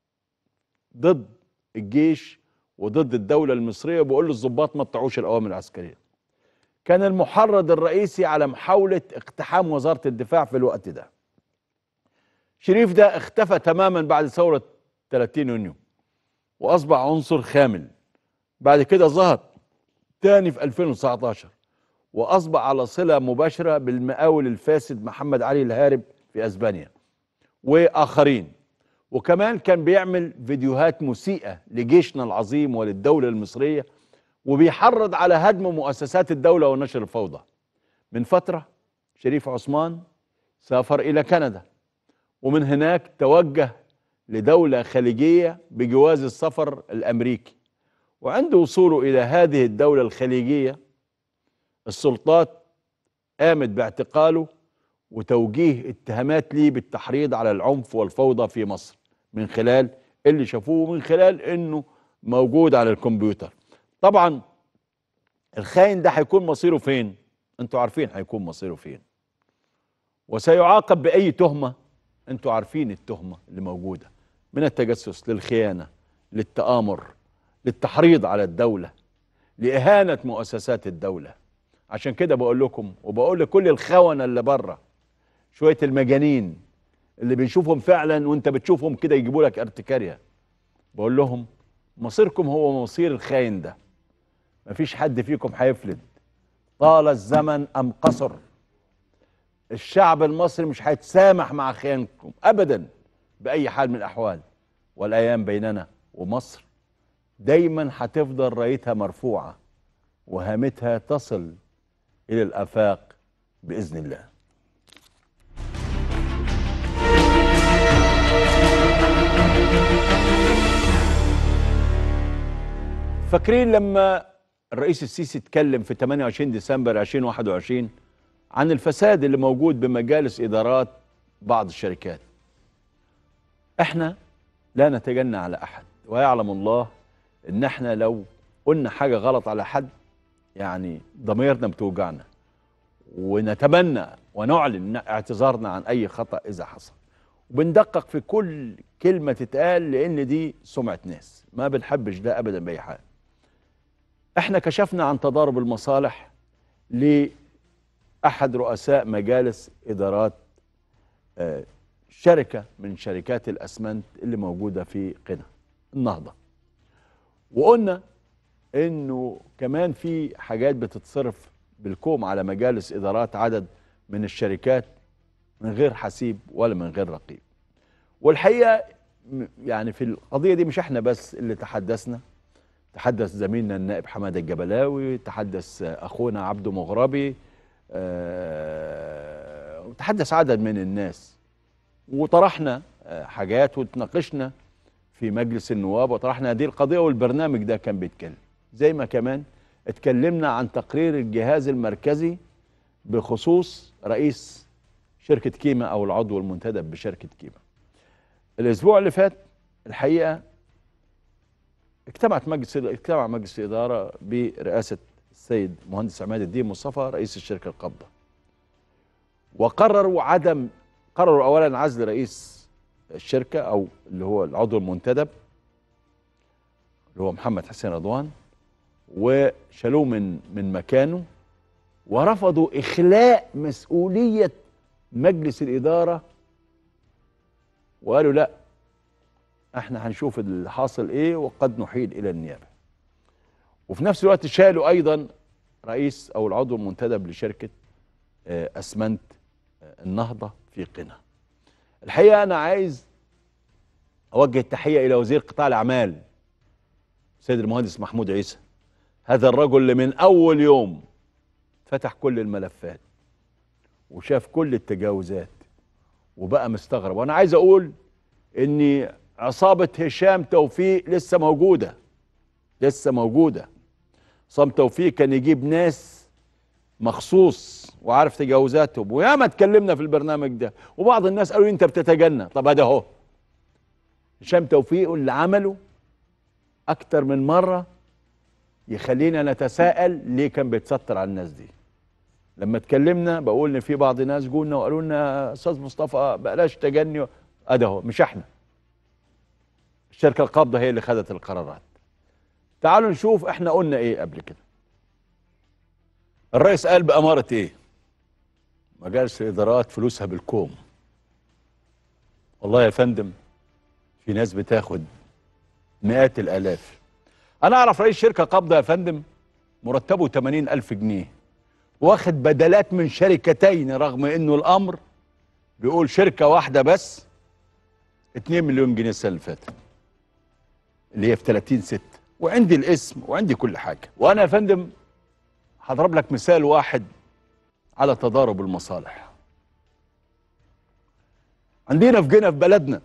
ضد الجيش وضد الدولة المصرية وبيقول للضباط ما تطيعوش الأوامر العسكرية. كان المحرض الرئيسي على محاولة اقتحام وزارة الدفاع في الوقت ده. شريف ده اختفى تماما بعد ثورة 30 يونيو وأصبح عنصر خامل. بعد كده ظهر تاني في 2019 وأصبح على صلة مباشرة بالمقاول الفاسد محمد علي الهارب في أسبانيا وآخرين. وكمان كان بيعمل فيديوهات مسيئة لجيشنا العظيم وللدولة المصرية وبيحرض على هدم مؤسسات الدولة ونشر الفوضى. من فترة شريف عثمان سافر إلى كندا، ومن هناك توجه لدولة خليجية بجواز السفر الأمريكي، وعند وصوله إلى هذه الدولة الخليجية السلطات قامت باعتقاله وتوجيه اتهامات ليه بالتحريض على العنف والفوضى في مصر من خلال اللي شافوه، من خلال انه موجود على الكمبيوتر. طبعا الخاين ده هيكون مصيره فين؟ انتوا عارفين هيكون مصيره فين، وسيعاقب بأي تهمة. انتوا عارفين التهمة اللي موجودة، من التجسس للخيانة للتآمر للتحريض على الدولة لإهانة مؤسسات الدولة. عشان كده بقول لكم وبقول لكل الخونة اللي بره، شوية المجانين اللي بنشوفهم فعلا وانت بتشوفهم كده يجيبوا لك ارتكارية، بقول لهم مصيركم هو مصير الخاين ده. مفيش حد فيكم هيفلت طال الزمن أم قصر. الشعب المصري مش هيتسامح مع خيانكم أبدا بأي حال من الأحوال، والأيام بيننا ومصر دايما هتفضل رايتها مرفوعة وهامتها تصل إلى الآفاق بإذن الله. فاكرين لما الرئيس السيسي اتكلم في 28 ديسمبر 2021 عن الفساد اللي موجود بمجالس إدارات بعض الشركات؟ احنا لا نتجنى على أحد، ويعلم الله ان احنا لو قلنا حاجة غلط على حد يعني ضميرنا بتوجعنا، ونتمنى ونعلن اعتذارنا عن أي خطأ إذا حصل، وبندقق في كل كلمة تتقال لأن دي سمعة ناس، ما بنحبش ده أبدا بأي حال. احنا كشفنا عن تضارب المصالح لأحد رؤساء مجالس إدارات شركة من شركات الأسمنت اللي موجودة في قنا النهضة، وقلنا إنه كمان في حاجات بتتصرف بالكوم على مجالس إدارات عدد من الشركات من غير حسيب ولا من غير رقيب. والحقيقة يعني في القضية دي مش احنا بس اللي تحدثنا، تحدث زميلنا النائب حمادة الجبلاوي، تحدث أخونا عبده مغربي، وتحدث عدد من الناس، وطرحنا حاجات وتناقشنا في مجلس النواب وطرحنا هذه القضية، والبرنامج ده كان بيتكلم. زي ما كمان اتكلمنا عن تقرير الجهاز المركزي بخصوص رئيس شركة كيما أو العضو المنتدب بشركة كيما. الأسبوع اللي فات الحقيقة اجتمع مجلس الإدارة برئاسة السيد مهندس عماد الدين مصطفى رئيس الشركة القابضة، قرروا أولا عزل رئيس الشركة أو اللي هو العضو المنتدب اللي هو محمد حسين رضوان، وشالوه من مكانه، ورفضوا إخلاء مسؤولية مجلس الإدارة، وقالوا لا احنا هنشوف اللي حاصل ايه وقد نحيل الى النيابه. وفي نفس الوقت شالوا ايضا رئيس او العضو المنتدب لشركه اسمنت النهضه في قنا. الحقيقه انا عايز اوجه التحيه الى وزير قطاع الاعمال السيد المهندس محمود عيسى، هذا الرجل اللي من اول يوم فتح كل الملفات وشاف كل التجاوزات وبقى مستغرب. وانا عايز اقول ان عصابة هشام توفيق لسه موجودة. عصام توفيق كان يجيب ناس مخصوص وعارف تجاوزاتهم، وياما اتكلمنا في البرنامج ده، وبعض الناس قالوا انت بتتجنى. طب هذا اهو هشام توفيق اللي عمله اكتر من مرة يخلينا نتساءل ليه كان بيتستر على الناس دي. لما اتكلمنا بقول ان في بعض الناس جولنا وقالوا لنا استاذ مصطفى بلاش تجني، ادي اهو مش احنا، الشركة القابضة هي اللي خدت القرارات. تعالوا نشوف احنا قلنا ايه قبل كده. الرئيس قال بأمارة ايه؟ مجالس الإدارات فلوسها بالكوم. والله يا فندم في ناس بتاخد مئات الآلاف. أنا أعرف رئيس شركة قابضة يا فندم مرتبه 80,000 جنيه، واخد بدلات من شركتين، رغم إنه الأمر بيقول شركة واحدة بس 2 مليون جنيه السنة اللي فاتت، اللي هي في 30/6. وعندي الاسم وعندي كل حاجه. وانا يا فندم هضرب لك مثال واحد على تضارب المصالح. عندنا في جنة في بلدنا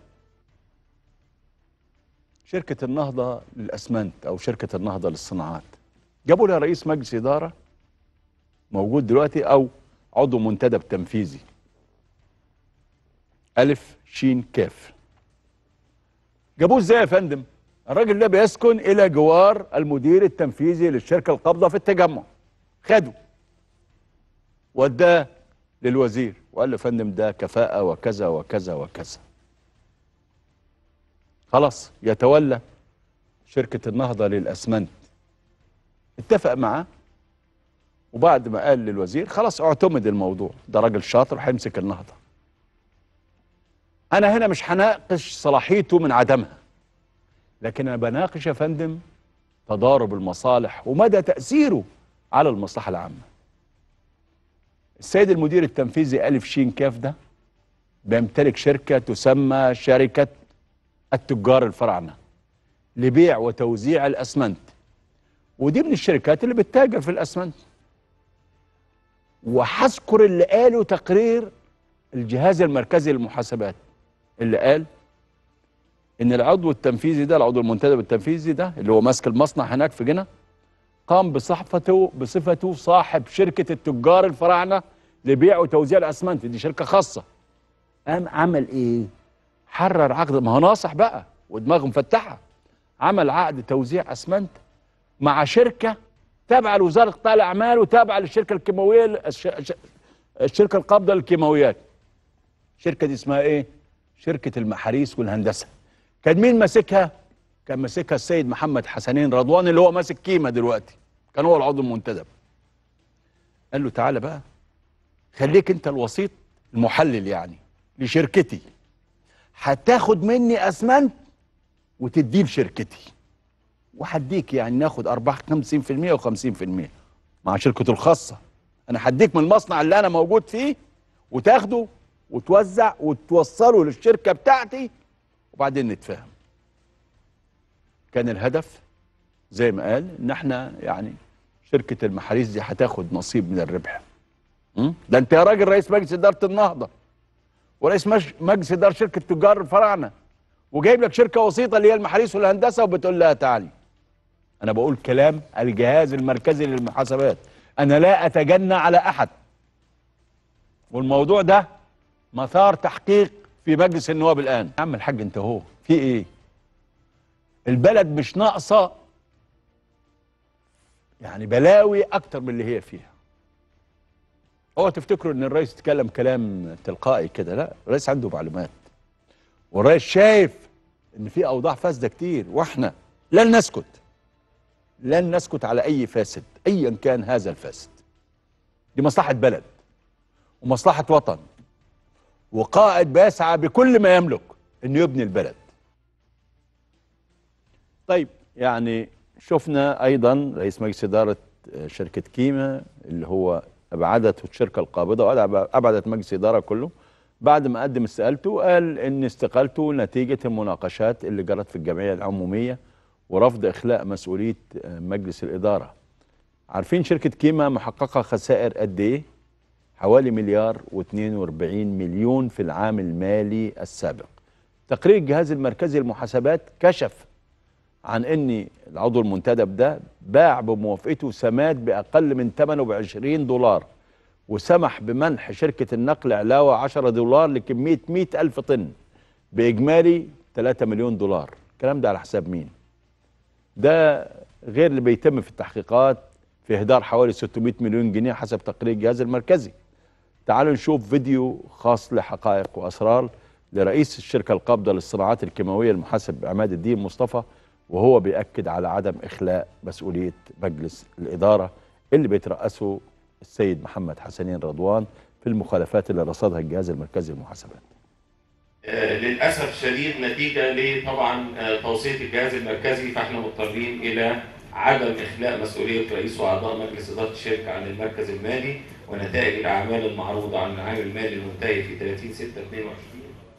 شركة النهضة للأسمنت أو شركة النهضة للصناعات، جابوا لها رئيس مجلس إدارة موجود دلوقتي أو عضو منتدب تنفيذي، ألف شين كاف. جابوه إزاي يا فندم؟ الراجل ده بيسكن إلى جوار المدير التنفيذي للشركة القابضة في التجمع. خده وداه للوزير وقال له يا فندم ده كفاءة وكذا وكذا وكذا. خلاص يتولى شركة النهضة للأسمنت. اتفق معاه وبعد ما قال للوزير خلاص اعتمد الموضوع، ده راجل شاطر هيمسك النهضة. أنا هنا مش هناقش صلاحيته من عدمها، لكن أنا بناقش يا فندم تضارب المصالح ومدى تأثيره على المصلحة العامة. السيد المدير التنفيذي ألف شين كاف ده بيمتلك شركة تسمى شركة التجار الفراعنة لبيع وتوزيع الأسمنت، ودي من الشركات اللي بتتاجر في الأسمنت. وهذكر اللي قاله تقرير الجهاز المركزي للمحاسبات، اللي قال إن العضو التنفيذي ده، العضو المنتدب التنفيذي ده اللي هو ماسك المصنع هناك في جنة، قام بصفته صاحب شركة التجار الفراعنة لبيع وتوزيع الأسمنت، دي شركة خاصة. قام عمل إيه؟ حرر عقد، ما هو ناصح بقى ودماغه مفتحة، عمل عقد توزيع أسمنت مع شركة تابعة لوزارة قطاع الأعمال وتابعة للشركة الكيماوية، الشركة القابضة للكيماويات. الشركة دي اسمها إيه؟ شركة المحاريس والهندسة. كان مين ماسكها؟ كان ماسكها السيد محمد حسنين رضوان اللي هو ماسك كيما دلوقتي، كان هو العضو المنتدب. قال له تعالى بقى خليك انت الوسيط المحلل يعني لشركتي، هتاخد مني اسمنت وتديه لشركتي، وهديك يعني ناخد ارباح 50% و50% مع شركته الخاصه. انا هديك من المصنع اللي انا موجود فيه وتاخده وتوزع وتوصله للشركه بتاعتي وبعدين نتفاهم. كان الهدف زي ما قال ان احنا يعني شركه المحاريس دي هتاخد نصيب من الربح. ده انت يا راجل رئيس مجلس اداره النهضه ورئيس مجلس اداره شركه تجار الفراعنه، وجايب لك شركه وسيطه اللي هي المحاريس والهندسه وبتقول لها تعالي. انا بقول كلام الجهاز المركزي للمحاسبات، انا لا اتجنى على احد، والموضوع ده مثار تحقيق في مجلس النواب الان. يا عم الحاج انت هو في ايه؟ البلد مش ناقصه يعني بلاوي اكتر من اللي هي فيها. هو تفتكروا ان الرئيس يتكلم كلام تلقائي كده؟ لا، الرئيس عنده معلومات، والرئيس شايف ان في اوضاع فاسده كتير، واحنا لن نسكت، لن نسكت على اي فاسد ايا كان هذا الفاسد. دي مصلحه بلد ومصلحه وطن، وقائد بيسعى بكل ما يملك انه يبني البلد. طيب يعني شفنا ايضا رئيس مجلس اداره شركه كيما اللي هو ابعدته الشركه القابضه وابعدت مجلس اداره كله بعد ما قدم استقالته، قال ان استقالته نتيجه المناقشات اللي جرت في الجمعيه العموميه ورفض اخلاء مسؤوليه مجلس الاداره. عارفين شركه كيما محققه خسائر قد ايه؟ حوالي 1,042 مليون في العام المالي السابق. تقرير الجهاز المركزي للمحاسبات كشف عن ان العضو المنتدب ده باع بموافقته سماد باقل من ثمنه ب$20، وسمح بمنح شركه النقل علاوه $10 لكميه 100,000 طن باجمالي $3 مليون. الكلام ده على حساب مين؟ ده غير اللي بيتم في التحقيقات في اهدار حوالي 600 مليون جنيه حسب تقرير الجهاز المركزي. تعالوا نشوف فيديو خاص لحقائق واسرار لرئيس الشركه القابضه للصناعات الكيماويه المحاسب عماد الدين مصطفى، وهو بيأكد على عدم إخلاء مسؤولية مجلس الإدارة اللي بيترأسه السيد محمد حسنين رضوان في المخالفات اللي رصدها الجهاز المركزي للمحاسبات. للأسف الشديد نتيجة لطبعا توصية الجهاز المركزي، فاحنا مضطرين إلى عدم إخلاء مسؤولية رئيس وأعضاء مجلس إدارة الشركة عن المركز المالي ونتائج الأعمال المعروضة عن العام المالي المنتهي في 30/6/22.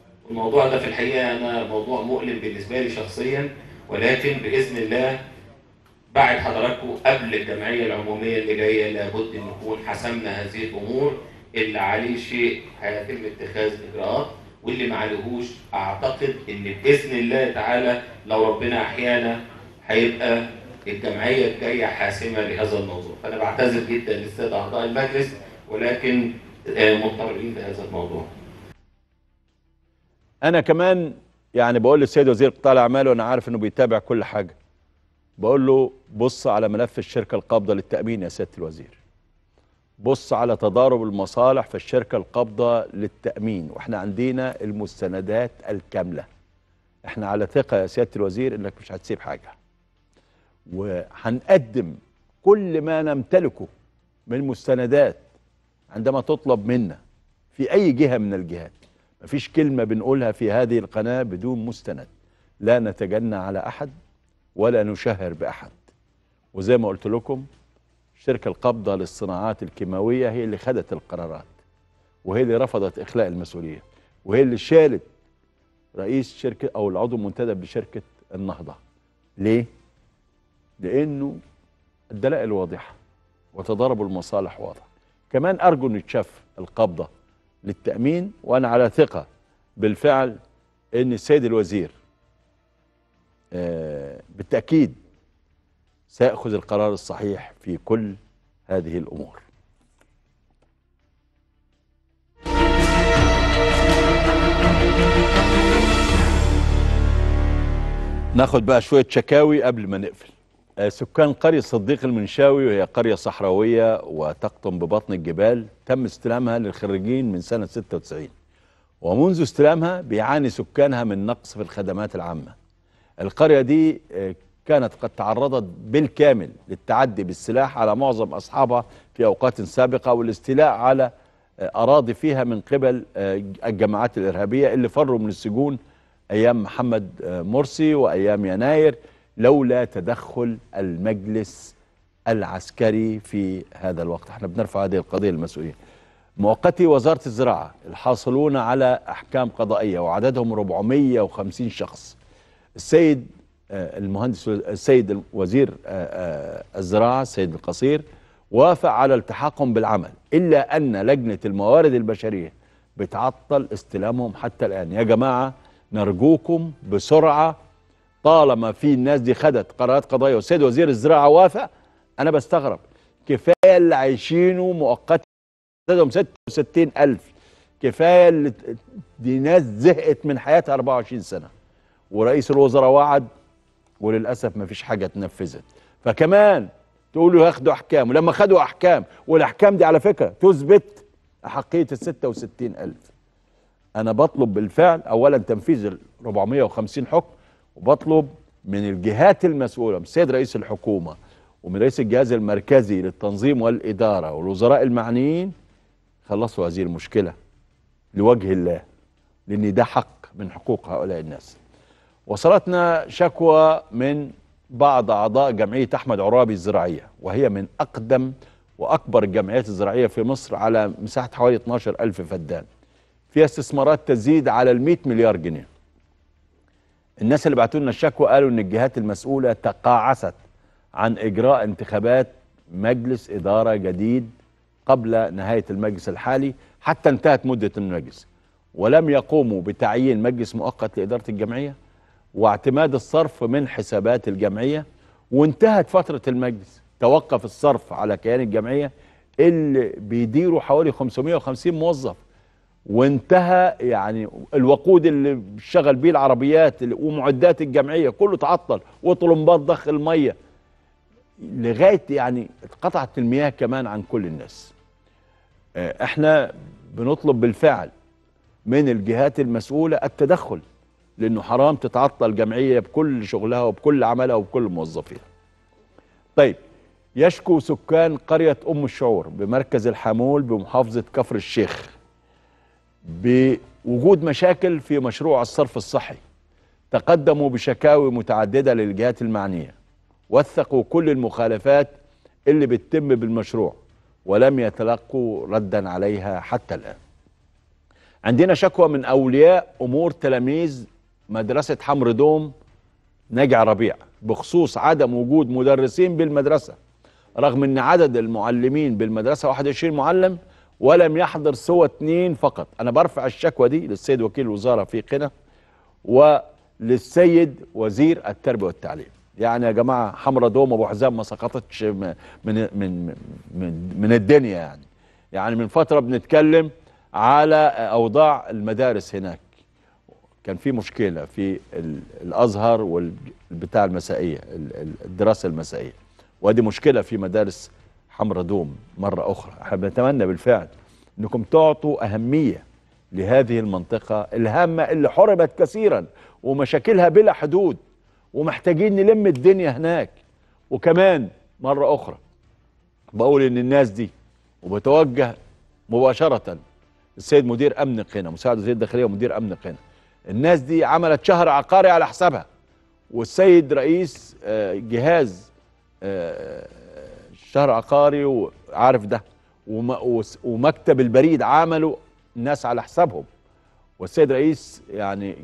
والموضوع ده في الحقيقة أنا موضوع مؤلم بالنسبة لي شخصيا، ولكن بإذن الله بعد حضراتكم قبل الجمعيه العموميه اللي جايه لابد ان نكون حسمنا هذه الامور. اللي عليه شيء هيتم اتخاذ اجراءات، واللي ما عليهوش اعتقد ان باذن الله تعالى لو ربنا احيانا هيبقى الجمعيه الجايه حاسمه لهذا الموضوع. فانا بعتذر جدا للساده اعضاء المجلس، ولكن مضطرين لهذا الموضوع. انا كمان يعني بقول للسيد وزير قطاع الاعمال، وانا عارف انه بيتابع كل حاجه، بقول له بص على ملف الشركه القابضه للتامين يا سياده الوزير، بص على تضارب المصالح في الشركه القابضه للتامين، واحنا عندنا المستندات الكامله. احنا على ثقه يا سياده الوزير انك مش هتسيب حاجه، وهنقدم كل ما نمتلكه من مستندات عندما تطلب منا في اي جهه من الجهات. مفيش كلمه بنقولها في هذه القناه بدون مستند، لا نتجنى على احد ولا نشهر باحد. وزي ما قلت لكم الشركه القابضه للصناعات الكيماويه هي اللي خدت القرارات، وهي اللي رفضت اخلاء المسؤوليه، وهي اللي شالت رئيس شركه او العضو المنتدب لشركه النهضه. ليه؟ لانه الدلائل واضحه وتضارب المصالح واضح. كمان ارجو ان يتشاف القبضه للتامين، وانا على ثقه بالفعل ان السيد الوزير بالتاكيد سيأخذ القرار الصحيح في كل هذه الأمور. ناخد بقى شوية شكاوي قبل ما نقفل. سكان قرية صديق المنشاوي، وهي قرية صحراوية وتقطن ببطن الجبال، تم استلامها للخريجين من سنة 96، ومنذ استلامها بيعاني سكانها من نقص في الخدمات العامة. القرية دي كانت قد تعرضت بالكامل للتعدي بالسلاح على معظم أصحابها في أوقات سابقة، والاستيلاء على أراضي فيها من قبل الجماعات الإرهابية اللي فروا من السجون أيام محمد مرسي وأيام يناير لولا تدخل المجلس العسكري في هذا الوقت. احنا بنرفع هذه القضية للمسؤولين. مؤقتي وزارة الزراعة الحاصلون على أحكام قضائية وعددهم 450 شخص. السيد المهندس السيد وزير الزراعة السيد القصير وافق على التحاقهم بالعمل، إلا أن لجنة الموارد البشرية بتعطل استلامهم حتى الآن. يا جماعة نرجوكم بسرعة، طالما في الناس دي خدت قرارات قضائية والسيد وزير الزراعة وافق، أنا بستغرب. كفاية اللي عايشينه مؤقتا عددهم 66,000، كفاية اللي دي ناس زهقت من حياتها 24 سنة، ورئيس الوزراء وعد وللأسف ما فيش حاجة اتنفذت. فكمان تقولوا ياخدوا أحكام، ولما خدوا أحكام والأحكام دي على فكرة تثبت أحقية ال66,000. أنا بطلب بالفعل أولا تنفيذ ال 450 حكم، وبطلب من الجهات المسؤولة، من السيد رئيس الحكومة ومن رئيس الجهاز المركزي للتنظيم والإدارة والوزراء المعنيين خلصوا هذه المشكلة لوجه الله، لأن ده حق من حقوق هؤلاء الناس. وصلتنا شكوى من بعض أعضاء جمعية أحمد عرابي الزراعية، وهي من أقدم وأكبر الجمعيات الزراعية في مصر على مساحة حوالي 12,000 فدان، فيها استثمارات تزيد على 100 مليار جنيه. الناس اللي بعتوا لنا الشكوى قالوا إن الجهات المسؤولة تقاعست عن إجراء انتخابات مجلس إدارة جديد قبل نهاية المجلس الحالي حتى انتهت مدة المجلس، ولم يقوموا بتعيين مجلس مؤقت لإدارة الجمعية واعتماد الصرف من حسابات الجمعية، وانتهت فترة المجلس. توقف الصرف على كيان الجمعية اللي بيديروا حوالي 550 موظف، وانتهى يعني الوقود اللي بيشتغل بيه العربيات ومعدات الجمعية كله تعطل، وطلمبات ضخ المية، لغاية يعني اتقطعت المياه كمان عن كل الناس. احنا بنطلب بالفعل من الجهات المسؤولة التدخل، لأنه حرام تتعطل جمعية بكل شغلها وبكل عملها وبكل موظفيها. طيب، يشكو سكان قرية أم الشعور بمركز الحمول بمحافظة كفر الشيخ بوجود مشاكل في مشروع الصرف الصحي. تقدموا بشكاوي متعددة للجهات المعنية، وثقوا كل المخالفات اللي بتتم بالمشروع، ولم يتلقوا ردا عليها حتى الآن. عندنا شكوى من أولياء أمور تلاميذ مدرسة حمر دوم ناجي ربيع بخصوص عدم وجود مدرسين بالمدرسة، رغم ان عدد المعلمين بالمدرسة 21 معلم ولم يحضر سوى 2 فقط. انا برفع الشكوى دي للسيد وكيل الوزارة في قنا وللسيد وزير التربية والتعليم. يعني يا جماعة حمرة دوم ابو حزام ما سقطتش من الدنيا. يعني من فترة بنتكلم على اوضاع المدارس هناك، كان في مشكلة في الازهر والبتاع المسائية، الدراسة المسائية، وادي مشكلة في مدارس حمرة دوم مرة اخرى. احنا بنتمنى بالفعل انكم تعطوا اهمية لهذه المنطقة الهامة اللي حرمت كثيرا ومشاكلها بلا حدود، ومحتاجين نلم الدنيا هناك. وكمان مرة اخرى بقول ان الناس دي، وبتوجه مباشرة السيد مدير امن قنا، مساعد وزير الداخلية ومدير امن قنا، الناس دي عملت شهر عقاري على حسابها، والسيد رئيس جهاز شهر عقاري وعارف ده، ومكتب البريد عملوا الناس على حسابهم، والسيد رئيس يعني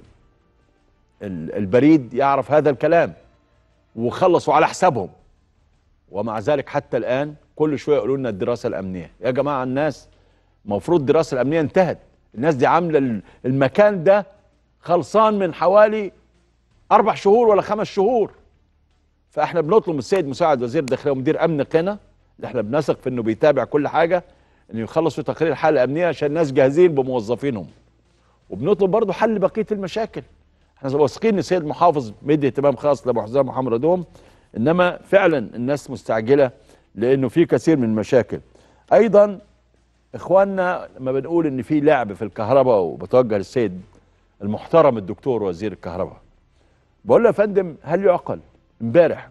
البريد يعرف هذا الكلام، وخلصوا على حسابهم. ومع ذلك حتى الآن كل شوية يقولوا لنا الدراسة الأمنية. يا جماعة الناس المفروض الدراسة الأمنية انتهت. الناس دي عاملة المكان ده خلصان من حوالي 4 شهور ولا 5 شهور. فاحنا بنطلب من السيد مساعد وزير الداخلية ومدير امن قنا اللي احنا بنثق في انه بيتابع كل حاجة، انه يخلصوا تقرير الحالة الامنية عشان الناس جاهزين بموظفينهم. وبنطلب برضو حل بقية المشاكل. احنا واثقين ان السيد المحافظ مدي اهتمام خاص لابو حزام وحمرة دوم، انما فعلا الناس مستعجلة لانه في كثير من المشاكل. ايضا اخواننا لما بنقول ان في لعب في الكهرباء، وبتوجه للسيد المحترم الدكتور وزير الكهرباء، بقول له يا فندم هل يعقل امبارح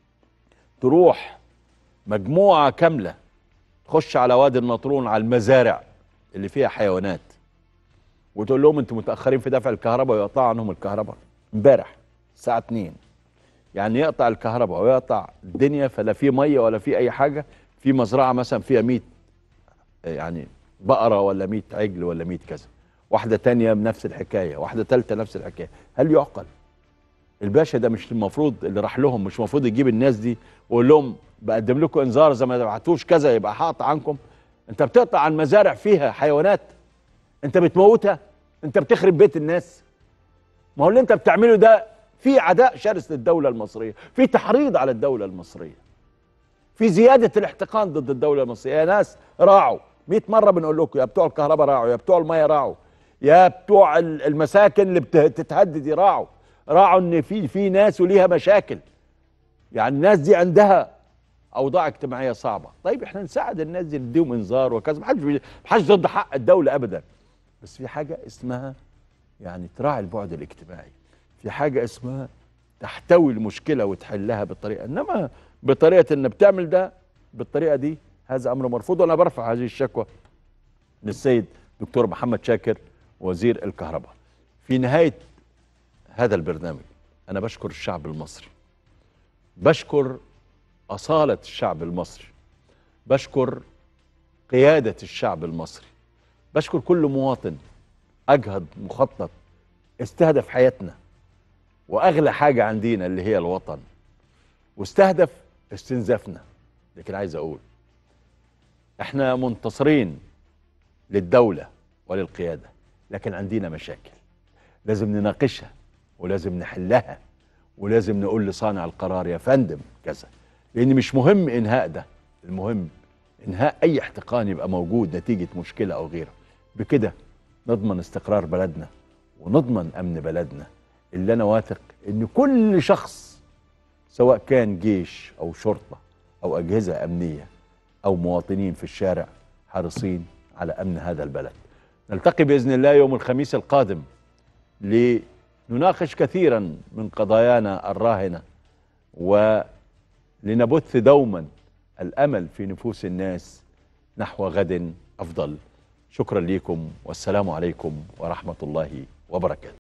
تروح مجموعة كاملة تخش على وادي النطرون على المزارع اللي فيها حيوانات وتقول لهم انتم متأخرين في دفع الكهرباء ويقطع عنهم الكهرباء امبارح الساعة 2؟ يعني يقطع الكهرباء ويقطع الدنيا، فلا في مية ولا في اي حاجة. في مزرعة مثلا فيها 100 يعني بقرة ولا 100 عجل ولا 100 كذا، واحدة تانية بنفس الحكاية، واحدة تالتة نفس الحكاية. هل يعقل؟ الباشا ده مش المفروض اللي راح لهم مش المفروض يجيب الناس دي ويقول لهم بقدم لكم انذار زي ما دفعتوش كذا يبقى هقطع عنكم؟ انت بتقطع عن مزارع فيها حيوانات، انت بتموتها، انت بتخرب بيت الناس. ما هو اللي انت بتعمله ده في عداء شرس للدولة المصرية، في تحريض على الدولة المصرية، في زيادة الاحتقان ضد الدولة المصرية. يا ناس راعوا، 100 مرة بنقول لكم، يا بتوع الكهرباء راعوا، يا بتوع المية راعوا، يا بتوع المساكن اللي بتتهدد يراعوا. راعوا ان في ناس وليها مشاكل، يعني الناس دي عندها اوضاع اجتماعيه صعبه. طيب احنا نساعد الناس دي، نديهم انذار وكذا، محدش ضد حق الدوله ابدا، بس في حاجه اسمها يعني تراعي البعد الاجتماعي، في حاجه اسمها تحتوي المشكله وتحلها بالطريقه، انما بطريقه ان بتعمل ده بالطريقه دي هذا امر مرفوض. وانا برفع هذه الشكوى للسيد دكتور محمد شاكر وزير الكهرباء. في نهايه هذا البرنامج أنا بشكر الشعب المصري، بشكر أصالة الشعب المصري، بشكر قيادة الشعب المصري، بشكر كل مواطن أجهد مخطط استهدف حياتنا وأغلى حاجة عندنا اللي هي الوطن، واستهدف استنزافنا. لكن عايز أقول احنا منتصرين للدولة وللقيادة، لكن عندنا مشاكل لازم نناقشها ولازم نحلها، ولازم نقول لصانع القرار يا فندم كذا، لان مش مهم انهاء ده، المهم انهاء اي احتقان يبقى موجود نتيجة مشكلة او غيره. بكده نضمن استقرار بلدنا ونضمن امن بلدنا، اللي انا واثق ان كل شخص سواء كان جيش او شرطة او اجهزة امنية او مواطنين في الشارع حريصين على امن هذا البلد. نلتقي باذن الله يوم الخميس القادم لنناقش كثيرا من قضايانا الراهنة، ولنبث دوما الأمل في نفوس الناس نحو غد أفضل. شكرا لكم والسلام عليكم ورحمة الله وبركاته.